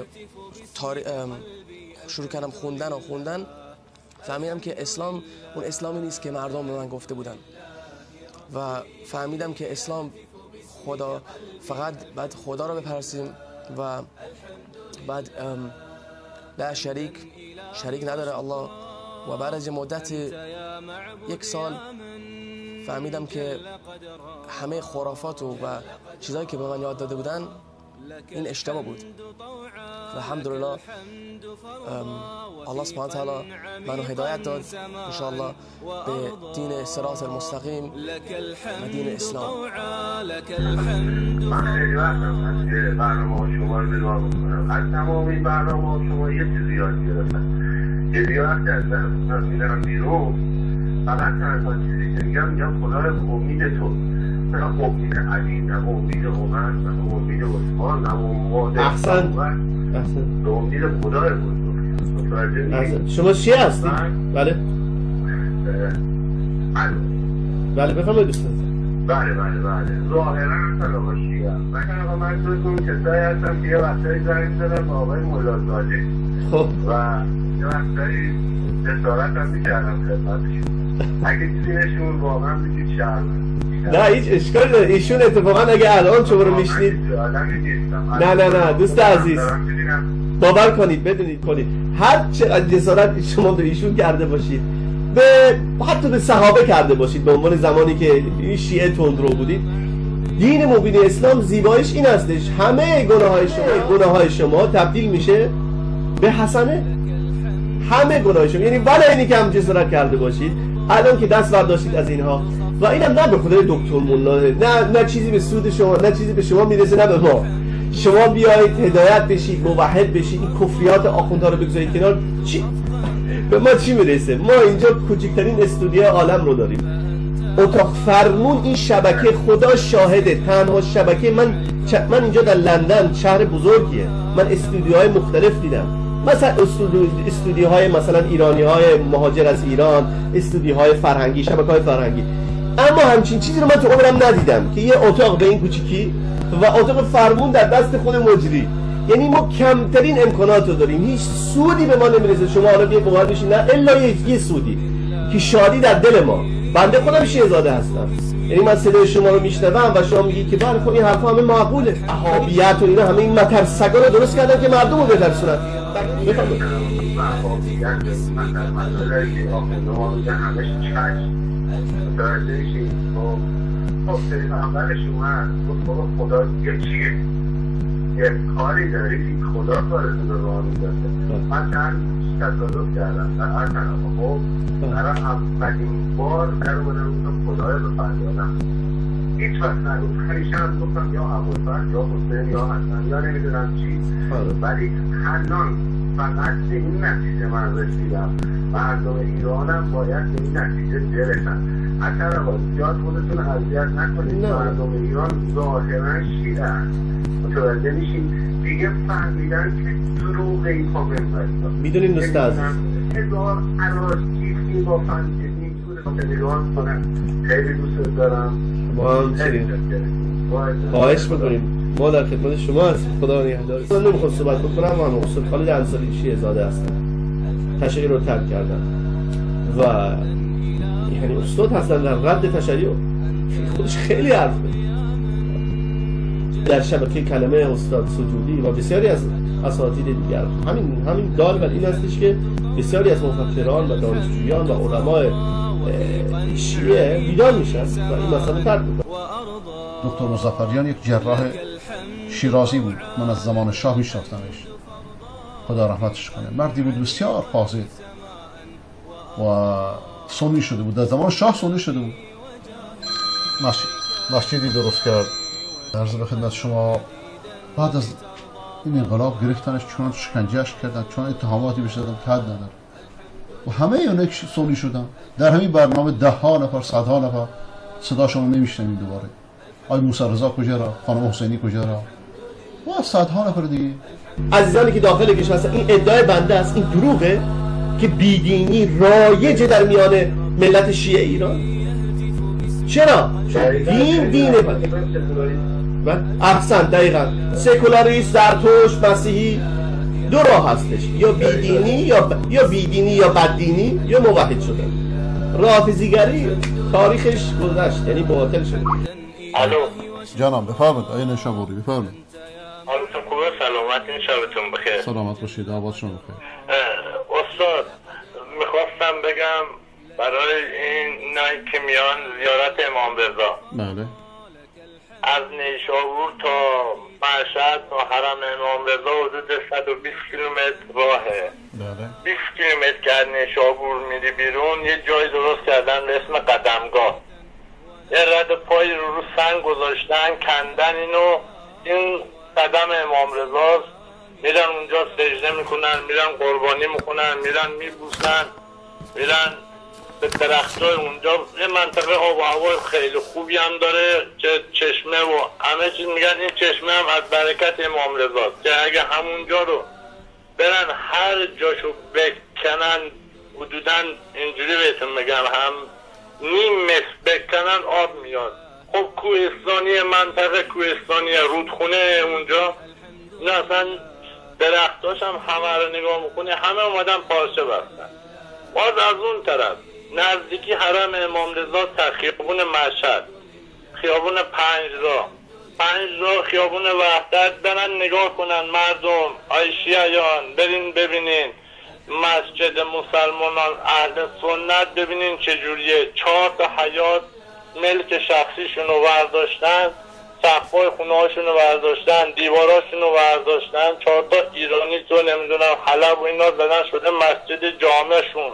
شروع کردم خوندن فهمیدم که اسلام اون اسلامی نیست که مردم به من گفته بودن و فهمیدم که اسلام فقط بعد خدا رو بپرسیم و بعد لا شریک نداره الله. و بعد از مدت 1 سال فهمیدم که همه خرافات و چیزایی که به من یاد داده بودن این اشتباه بود. و الحمدلله الله سبحانه تعالی منو هدایت داد انشاءالله به دین صراط المستقیم و دین اسلام. من خیلی وقتم هست که برنامه شما رو نگاه میکنم، از تمام این برنامه شما یه چیزی یاد گرفتم که دیگه وقتی از درستان میرم بیرون فقط تنها چیزی که میگم خدا به امید تو، نه امید علی، نه امید عمر، نه امید عثمان، نه امید احسن به امید خدای بزرگ. شما شیعه هستید؟ بله بله بفرمایید دوستان. بله ظاهرا اصلا آقا شیعه من آقا من دوستون کسایی هستم که یه وقتایی زنگ زدم با آقای ملازاده و یه وقتایی جسارت هم میکردم خدمتشون. اگه چیزینشون واقعا بگید شرمه نه هیچ اشکال نداره. ایشون اتفاقا اگه الان شما رو میشنید نه دوست عزیز باور کنید بدونید هر چقدر جسارت شما به ایشون کرده باشید، حتی به صحابه کرده باشید به عنوان زمانی که این شیعه تندرو بودید، دین مبین اسلام زیبایش این هستش همه گناههای شما تبدیل میشه به حسنه. همه گناههای شما، یعنی ولی اینی که هم جسارت کرده باشید الان که دست برداشتید از اینها و اینم نه به خدای دکتر مولا، نه چیزی به سود شما، نه چیزی به شما میرسه نه به ما. شما بیایید هدایت بشید، موحد بشید، این کفریات آخوندها رو بگذارید کنار. به ما چی میرسه؟ ما اینجا کوچکترین استودیو عالم رو داریم، اتاق فرمون این شبکه، خدا شاهده تنها شبکه. من اینجا در لندن شهر بزرگیه، من استودیوهای مختلف دیدم، مثلا استودیوهای مثلا ایرانی‌های مهاجر از ایران، استودیوهای فرهنگی، شبکه‌های فرهنگی، اما همچین چیزی رو من تو عمرم ندیدم که یه اتاق به این کوچیکی و اتاق فرمون در دست خود مجری. یعنی ما کمترین امکانات رو داریم، هیچ سودی به ما نمیرسه. شما حالا بیا بغل بشین، نه الا یه سودی که شادی در دل ما. بنده خودم شیعه‌زاده هستم، یعنی من صدای شما رو میشنوم و شما میگی که بله خب این حرفا همه معقوله، وهابیت و اینا همه این مترسگا رو درست کردن که مردم رو بترسونن. بفرمایید. من در مسائلی که آخوندها میگن همش چشم متوجه شید. خب پیغمبرش اومد گفت خدا چیه؟ یه کاری دارید این خدا کارتون رو راه میدازه. من چند تصادف کردم در هر طرف، خب برای اولین بار در اومدم گفتم خدای رو فریادم، هیچ وقت نگفت، همیشه هم گفتم یا ابوالفضل یا حسین یا حسن یا نمیدونم چی، ولی الان فقط به این نتیجه من رسیدم مردم ایرانم باید به این نتیجه برسن. اصلا با زیاد خودتون اذیت نکنید، مردم ایران ظاهرا شیعه هست، متوجه میشین دیگه فهمیدن که دروغ این کامنت میدونین دوست عزیز هزار عراضی با فنجی میتونه نگاه کنن. خیلی دوست دارم، ما هم خواهش میکنیم، ما در خدمت شما هستیم. خدا نگهدار. من نمیخوام صحبت بکنم، من استاد خالد انصاری شیعه‌زاده هستم، تشیع رو ترک کردم و یعنی استاد هستن در رد تشیع، خودش خیلی حرف میزنه. در شبکه کلمه استاد سجودی و بسیاری از اساتید دیگر همین دال بر این هستش که بسیاری از مفکران و دانشجویان و علمای شیعه بیدار میشن و این مسئله ترک میکنن. دکتر مظفریان یک جراح شیرازی بود، من از زمان شاه میشناختمش، خدا رحمتش کنه. مردی بود بسیار فاضل و سنی شده بود، در زمان شاه سنی شده بود. مسجدی درست کرد. عرض به خدمت شما بعد از این انقلاب گرفتنش، چون شکنجهش کردن، چون اتهاماتی بهش دادن که حد نداره و همه اینا سنی شدن. در همین برنامه ده ها نفر، صدها نفر صداشون رو نمیشنویم دوباره. آقای موسی رضا کجا را، خانم حسینی کجا را و صدها نفر دیگه. عزیزانی که داخل کشور هستن، این ادعای بنده است، این دروغه که بیدینی رایجه در میان ملت شیعه ایران. چرا؟ دینه بله. احسن، دقیقا. سکولاریست، زرتشت، مسیحی دو راه هستش، یا بیدینی یا بددینی یا موحد شدن. رافضیگری تاریخش گذشت، یعنی باطل شد. الو جانم بفرمایید. آیه نشابوری بفرمایید. حالتون خوبه؟ سلامت، شبتون بخیر. سلامت باشید، آباد شما بخیر. استاد میخواستم بگم برای این نایی که میان زیارت امام رضا، بله، از نیشابور تا مشهد تا حرم امام رضا حدود 120 کیلومتر راهه. بله. 20 کیلومتر که از نیشابور میری بیرون یه جای درست کردن به اسم قدمگاه، یه رد پای رو سنگ گذاشتن، کندن اینو، این قدم امام رضاست. میرن اونجا سجده میکنن، میرن قربانی میکنن، میرن میبوسن، میرن به درختای اونجا. یه منطقه آب و هوای خیلی خوبی هم داره که چشمه و همه چیز. میگن این چشمه هم از برکت امام رضاست که اگه همونجا رو برن هر جاشو بکنن، حدوداً اینجوری بهتون میگم، هم نیم متر بکنن آب میاد. خب کوهستانی منطقه، کوهستانی رودخونه اونجا، نه اصلا درختاش هم همه رو نگاه میکنه، همه اومدن پارچه بستن. باز از اون طرف نزدیکی حرم امام رضا خیابون مشهد، خیابون 5 راه خیابون وحدت، برن نگاه کنن مردم، آی شیعیان برین ببینین مسجد مسلمانان اهل سنت، ببینین چجوریه. 4 تا حیاط ملک شخصیشون رو برداشتن، سقفای خونه هاشون رو برداشتن، دیواراشون رو برداشتن. 4 تا ایرانی تو نمیدونم حلب و اینا زدن شده مسجد جامعشون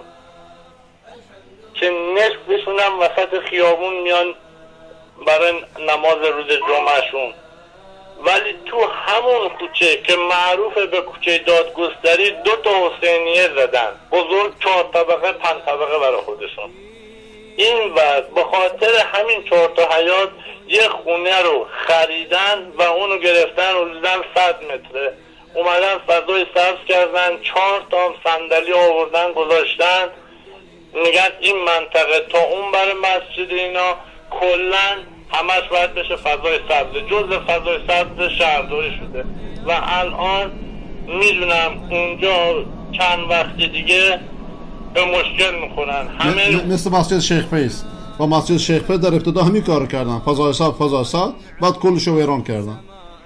که نصفشون هم وسط خیابون میان برای نماز روز جمعهشون. ولی تو همون کوچه که معروف به کوچه دادگستری 2 تا حسینیه زدن بزرگ، 4 طبقه 5 طبقه برای خودشون. این وقت به خاطر همین 4 تا حیاط یه خونه رو خریدن و اونو گرفتن و زدن 100 متره، اومدن فضای سبز کردن، 4 تا صندلی آوردن گذاشتن. میگن این منطقه تا اون برای مسجد اینا کلن همش باید بشه فضای سبز، جزء فضای سبز شهرداری شده و الان میدونم اونجا چند وقت دیگه به مشکل میخورن. همه مثل مسجد شیخ فیض و مسجد شیخ فیض در ابتدا همین کارو کردن، فضای سبز، بعد کلشو ویران کردن.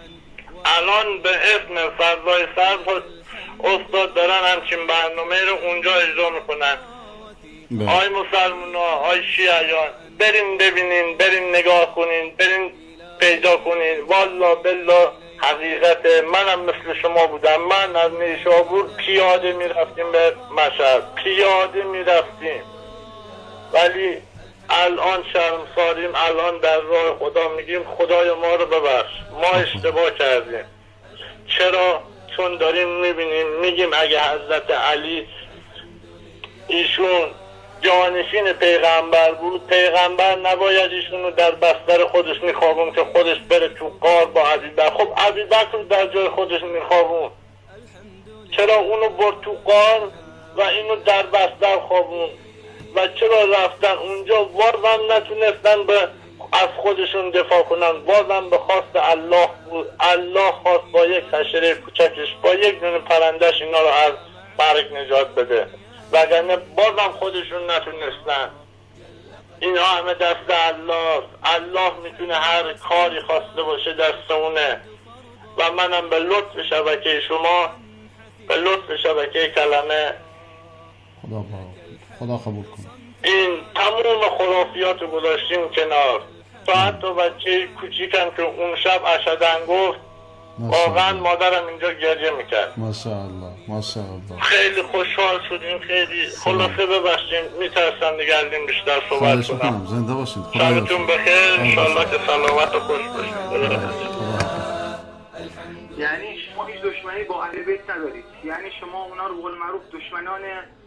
الان به اسم فضای سبز استاد دارن همچین برنامه رو اونجا اجرا میکنن. آی مسلمان ها، آی شیعیان، برین ببینین، برین نگاه کنین، برین پیدا کنین. والله بالله حقیقت منم مثل شما بودم. من از نیشابور پیاده میرفتیم به مشهد، پیاده میرفتیم، ولی الان شرمساریم. الان در راه خدا میگیم خدای ما رو ببخش، ما اشتباه کردیم. چرا؟ چون داریم میبینیم، میگیم اگه حضرت علی ایشون جانشین پیغمبر بود، پیغمبر نباید ایشون رو در بستر خودش میخوابون که خودش بره تو غار با ابوبکر. خب ابوبکر رو در جای خودش میخوابون، چرا اونو برد تو غار و اینو در بستر خوابون؟ و چرا رفتن اونجا بازم نتونستن از خودشون دفاع کنن؟ بازم به خواست الله بود. الله خواست با یک حشره کوچکش، با یک دونه پرندش اینا رو از مرگ نجات بده، وگرنه بازم خودشون نتونستن. اینا همه دست الله. الله میتونه هر کاری خواسته باشه دستمونه و منم به لطف شبکه شما، به لطف شبکه کلمه، خدا قبول کنه، این تمام خرافیات رو گذاشتیم کنار. تا حتی بچه کوچیکم که اون شب اشهدن گفت، واقعا مادرم اینجا گریه میکرد. ماشاءالله ماشاءالله. خیلی خوشحال شدیم. خیلی خلاصه ببخشیم، میترسم دیگه بیشتر صحبت کنم. زنده باشید. شبتون بخیر. انشالله که سلامت و خوش باشید. یعنی شما هیچ دشمنی با اهل بیت ندارید؟ یعنی شما اونا رو به قول معروف دشمنان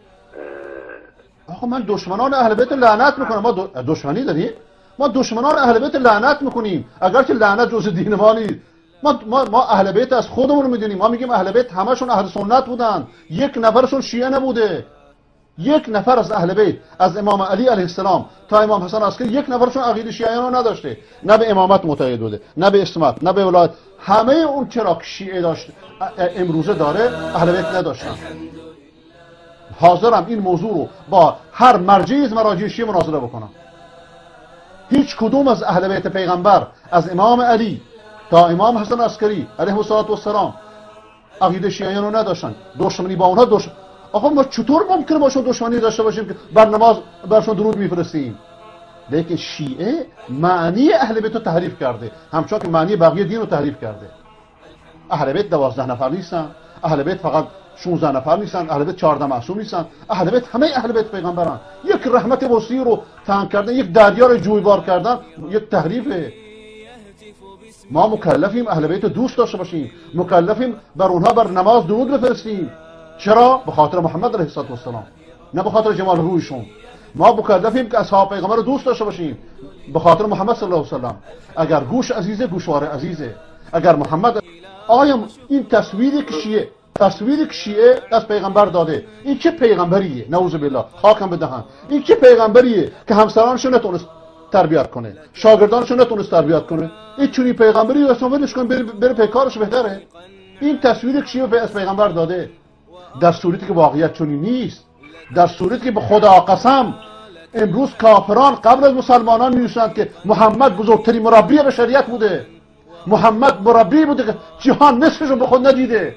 آخه من دشمنان اهل بیت لعنت میکنم. ما دشمنی داریم؟ ما دشمنان اهل بیت لعنت میکنیم، اگرچه لعنت جزء دین ما نیست. ما اهل بیت از خودمون میدونیم. ما میگیم اهل بیت همشون اهل سنت بودن، یک نفرشون شیعه نبوده. یک نفر از اهل بیت از امام علی علیه السلام تا امام حسن عسکری یک نفرشون عقیده شیعیان رو نداشته، نه به امامت معتقد بوده، نه به اسمت، نه به ولایت. همه اون چرا که شیعه داشت امروزه داره اهل بیت نداشتن. حاضرم این موضوع رو با هر مرجعی از مراجع شیعه مناظره بکنم. هیچ کدوم از اهل بیت پیغمبر از امام علی تا امام حسن عسکری علیه السلام عقیده شیعیان رو نداشتن. دشمنی با اونها آقا ما چطور ممکنه باشون دشمنی داشته باشیم که بر نماز برشون درود میفرستیم؟ لیکن شیعه معنی اهل بیت رو تحریف کرده، همچون که معنی بقیه دین رو تحریف کرده. اهل بیت 12 نفر نیستن، اهل بیت فقط 16 نفر نیستن، اهل بیت 14 معصوم نیستن، اهل بیت همه اهل بیت پیغمبرن. یک رحمت وسیع رو تنگ کردن، یک دریا رو جویبار کردن، یک تحریفه. ما مکلفیم اهل بیت دوست داشته باشیم، مکلفیم بر اونها بر نماز درود بفرستیم. چرا؟ به خاطر محمد علیه السلام، نه به خاطر جمال رویشون. ما مکلفیم که اصحاب پیغمبر رو دوست داشته باشیم به خاطر محمد صلی الله علیه و سلم. اگر گوش عزیزه گوشواره عزیزه. اگر محمد آیا این تصویری که شیعه از پیغمبر داده، این چه پیغمبریه؟ نعوذ بالله، خاکم بدهن. این چه پیغمبریه که همسرانشو نتونست تربیت کنه، شاگردانشو نتونست تربیت کنه؟ این چونی پیغمبری اصلا ولش کن، بره پیکارش بهتره. این تصویری که شیعه از پیغمبر داده، در صورتی که واقعیت چنین نیست، در صورتی که به خدا قسم امروز کافران قبل از مسلمانان می‌نویسند که محمد بزرگترین مربی بشریت بوده، محمد مربی بوده که جهان نصفش رو به خود ندیده.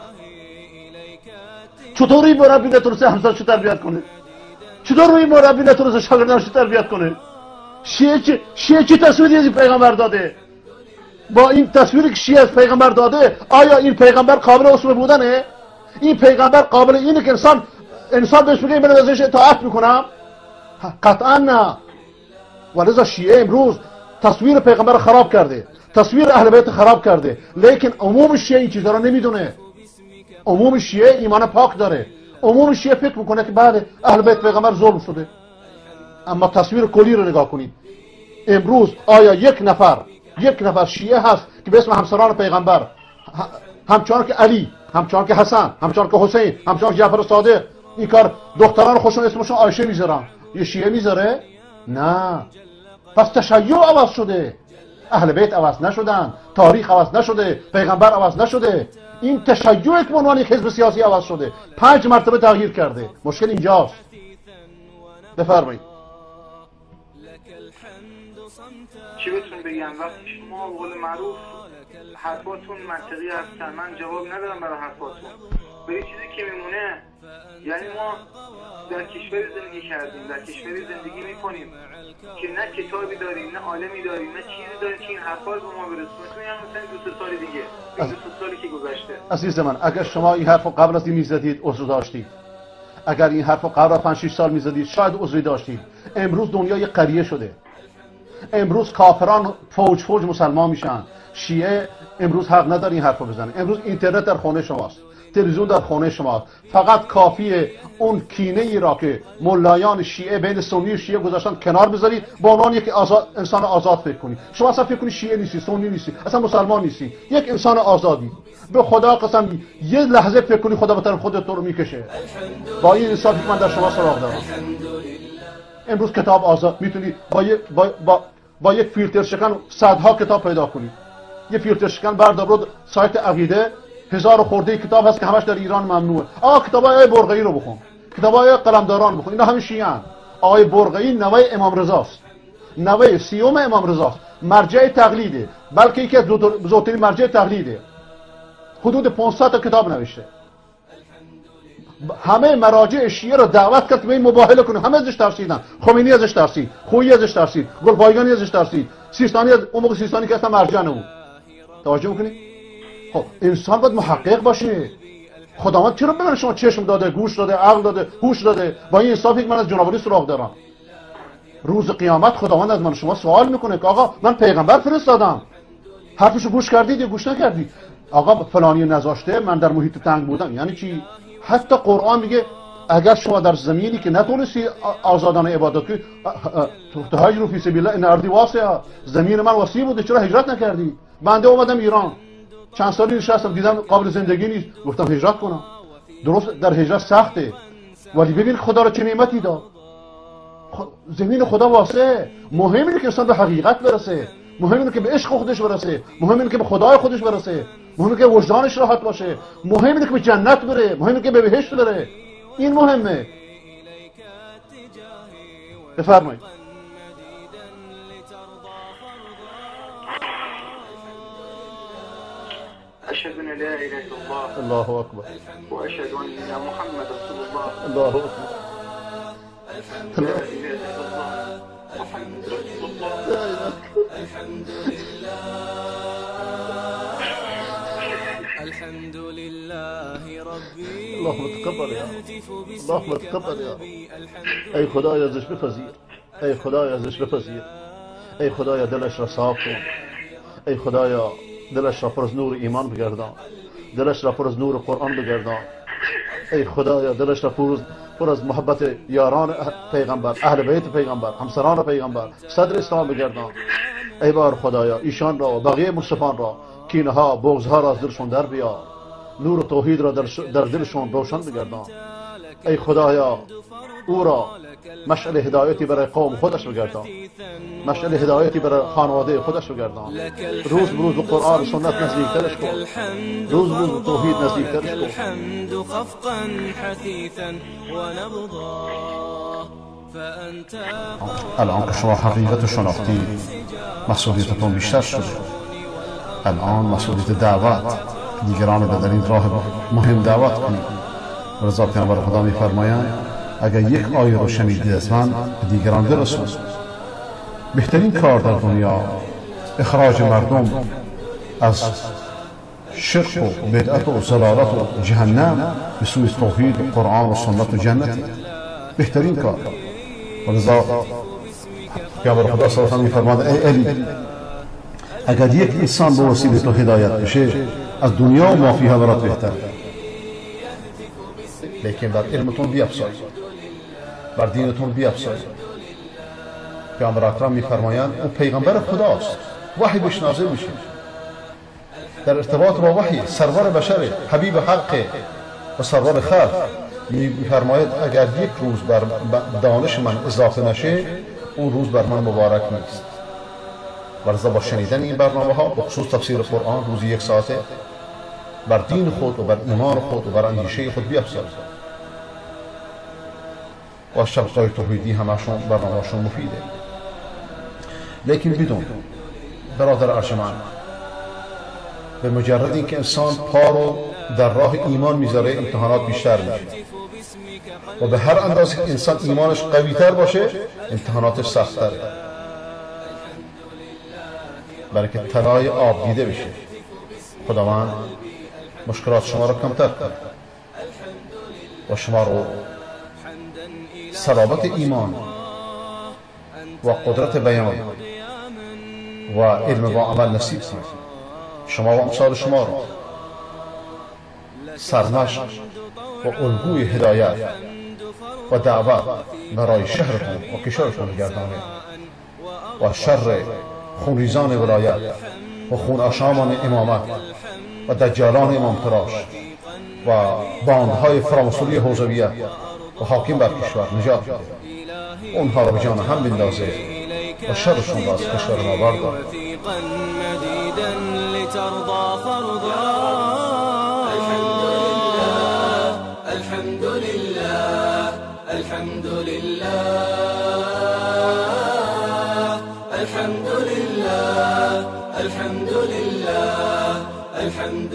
چطور این مربی نتونسته همسرش تربیت کنه؟ چطور این مربی نتونسته شاگردانش تربیت کنه؟ شیعه چه تصویری از این پیغمبر داده؟ با این تصویری که شیعه از پیغمبر داده، آیا این پیغمبر قابل اسوه بودنه؟ این پیغمبر قابل اینه که انسان بهش بگه من ازش اطاعت میکنم؟ قطعا نه. ولذا شیعه امروز تصویر پیغمبر خراب کرده، تصویر اهل بیت خراب کرده. لیکن عموم شیعه این چیزا رو نمیدونه. عموم شیعه ایمان پاک داره. عموم شیعه فکر میکنه که بعد اهل بیت پیغمبر ظلم شده. اما تصویر کلی رو نگاه کنید. امروز آیا یک نفر شیعه هست که به اسم همسران پیغمبر، همچنان که علی، همچنان که حسن، همچنان که حسین، همچنان که جعفر صادق، این کار دختران خوشون اسمشون عایشه میذارن، یه شیعه میذاره؟ نه. پس تشیع عوض شده، اهل بیت عوض نشدن، تاریخ عوض نشده، پیغمبر عوض نشده. این تشیع که به عنوان یک حزب سیاسی عوض شده، 5 مرتبه تغییر کرده. مشکل اینجاست. بفرمایید. چی بهتون بگم؟ وقتی شما به قول معروف حرفاتون منطقی هستن، من جواب ندارم برای حرفاتون. به این چیزی که میمونه، یعنی ما در کشوری زندگی کردیم، در کشوری زندگی میکنیم که نه کتابی داریم، نه عالمی داریم، نه چیزی داریم که این حرفا رو به ما برسونه. تو هم مثلا 2 سال دیگه، 2 سالی که گذشته. عزیز من، اگر شما این حرفو قبل از این میزدید عذر داشتید. اگر این حرفو قبل از 5-6 سال میزدید شاید عذری داشتید. امروز دنیا یه قریه شده. امروز کافران فوج مسلمان میشن. شیعه امروز حق نداره این حرفو بزنه. امروز اینترنت در خونه شماست، تلویزیون در خونه شماست. فقط کافیه اون کینه ای را که ملایان شیعه بین سنی و شیعه گذاشتن کنار بذارید، با عنوان یک انسان آزاد فکر کنید. شما اصلا فکر کنید شیعه نیستی، سنی نیستی، اصلا مسلمان نیستی، یک انسان آزادی. به خدا قسم یه لحظه فکر کنید خدا به طرف خودت رو میکشه. با این انصافی که من در شما سراغ دارم. امروز کتاب آزاد میتونید با یک فیلتر شکن صدها کتاب پیدا کنید. یه فیلتر شکن بردار برو سایت عقیده، 1000 خورده کتاب هست که همش در ایران ممنوعه. کتابای برقی رو بخون، کتابای قلمداران بخون، اینا همه شیعه‌ان. آقای برقعی نوه امام رضاست، نوه سیوم امام رضاست، مرجع تقلیده، بلکه یکی از بزرگترین مرجع تقلیده. حدود 500 تا کتاب نوشته. همه مراجع شیعه رو دعوت کرد که این مباهله کنه. همه ازش ترسیدن. خمینی ازش ترسید، خویی ازش ترسید، گلپایگانی ازش ترسید، سیستانی از اون موقع سیستانی که اصلا مرجع نبود. توجه میکنی؟ خب انسان باید محقق باشه. خداوند چرا به من شما چشم داده، گوش داده، عقل داده، هوش داده؟ با این انصافی که من از جناب علی سراغ دارم. روز قیامت خداوند از من شما سوال میکنه که آقا من پیغمبر فرستادم، حرفشو گوش کردید یا گوش نکردید؟ آقا فلانی نذاشته، من در محیط تنگ بودم. یعنی چی؟ حتی قرآن میگه اگر شما در زمینی که نتونستی آزادانه عبادت کنی، تهاجروا فی سبیل الله ان ارضی واسعه، زمین من وسیع بوده، چرا هجرت نکردی؟ بنده اومدم ایران، چند سالی نشستم، دیدم قابل زندگی نیست، گفتم هجرت کنم. درست در هجرت سخته، ولی ببین خدا رو چه نعمتی داد. زمین خدا واسعه. مهم اینه که انسان به حقیقت برسه، مهم اینه که به عشق خودش برسه، مهم اینه که به خدای خودش برسه، مهم اینه که وجدانش راحت باشه، مهم اینه که به جنت بره، مهم اینه که به بهشت بره. این مهمه. بفرمایید. أشهد أن لا إله إلا الله الله أكبر وأشهد أن محمد رسول الله الله أكبر لا إله إلا الله محمد رسول الله الحمد لله الحمد لله ربي اللهم تقبل يا اللهم تقبل يا ای خدای ازش بپذیر، ای خدای ازش بپذیر، ای خدای دلش را صاف کن، ای خدایا دلش را پر از نور ایمان بگردان، دلش را پر از نور قرآن بگردان، ای خدایا دلش را پر از محبت یاران پیغمبر، اهل بیت پیغمبر، همسران پیغمبر، صدر اسلام بگردان. ای بار خدایا ایشان را و بقیه منصفان را، کینه ها بغض ها را از دلشون در بیار، نور توحید را در دلشون روشن بگردان. ای خدایا او را مشعل هدایتی برای قوم خودش بگردان، مشعل هدایتی برای خانواده خودش بگردان. روز به روز به قرآن و سنت نزدیکترش کن، روز به روز به توحید نزدیکترش کن. الان که شما حقیقت شناختی، مسئولیتتون بیشتر شده. الان مسئولیت دعوت، دیگران رو در این راه مهم دعوت کنید. رضا پیامبر خدا می‌فرمایند اگر یک آیه رو شنیدید از من به دیگران برسون. بهترین کار در دنیا اخراج مردم از شرک و بدعت و ضلالت و جهنم به سوی توحید و قرآن و سنت و جنت. بهترین کار. ولذا پیامبر خدا صلی الله علیه و آله می‌فرماد ای علی، اگر یک انسان به وسیله تو هدایت بشه از دنیا و ما فیها برات بهتر. لیکن بر علمتون بیفزایید، بر دینتون بیفزایید. پیامبر اکرم می‌فرمایند اون پیغمبر خداست، وحی بهش نازل میشه، در ارتباط با وحی سرور بشر، حبیب حق و سرور خلق. می‌فرماید اگر یک روز بر دانش من اضافه نشه اون روز بر من مبارک نیست. ولذا با شنیدن این برنامه‌ها به خصوص تفسیر قرآن روزی 1 ساعته بر دین خود و بر ایمان خود و بر اندیشه خود بیفزایید. و شبکه‌های توحیدی همشون برنامه‌شون مفیده. لیکن بدون برادر ارجمند، به مجرد اینکه انسان پا رو در راه ایمان میذاره امتحانات بیشتر میشه و به هر اندازه که انسان ایمانش قوی تر باشه امتحاناتش سخت‌تره، برای که طلای آب دیده بشه. خداوند مشکلات شما رو کمتر کنه و شما رو صلابت ایمان و قدرت بیان و علم با عمل نصیب کنه. شما و امثال شما رو سرمشق و الگوی هدایت و دعوت برای شهرتون و کشورتون بگردانه و شر خونریزان ولایت و خون آشامان امامت و دجالان امام تراش و باندهای فرامسوری حوزویت و حاکم بر کشور نجات بده. اونها رو به جان هم بندازه و شرشون را از کشور ما بردار. الحمد لله الحمد لله الحمد لله الحمد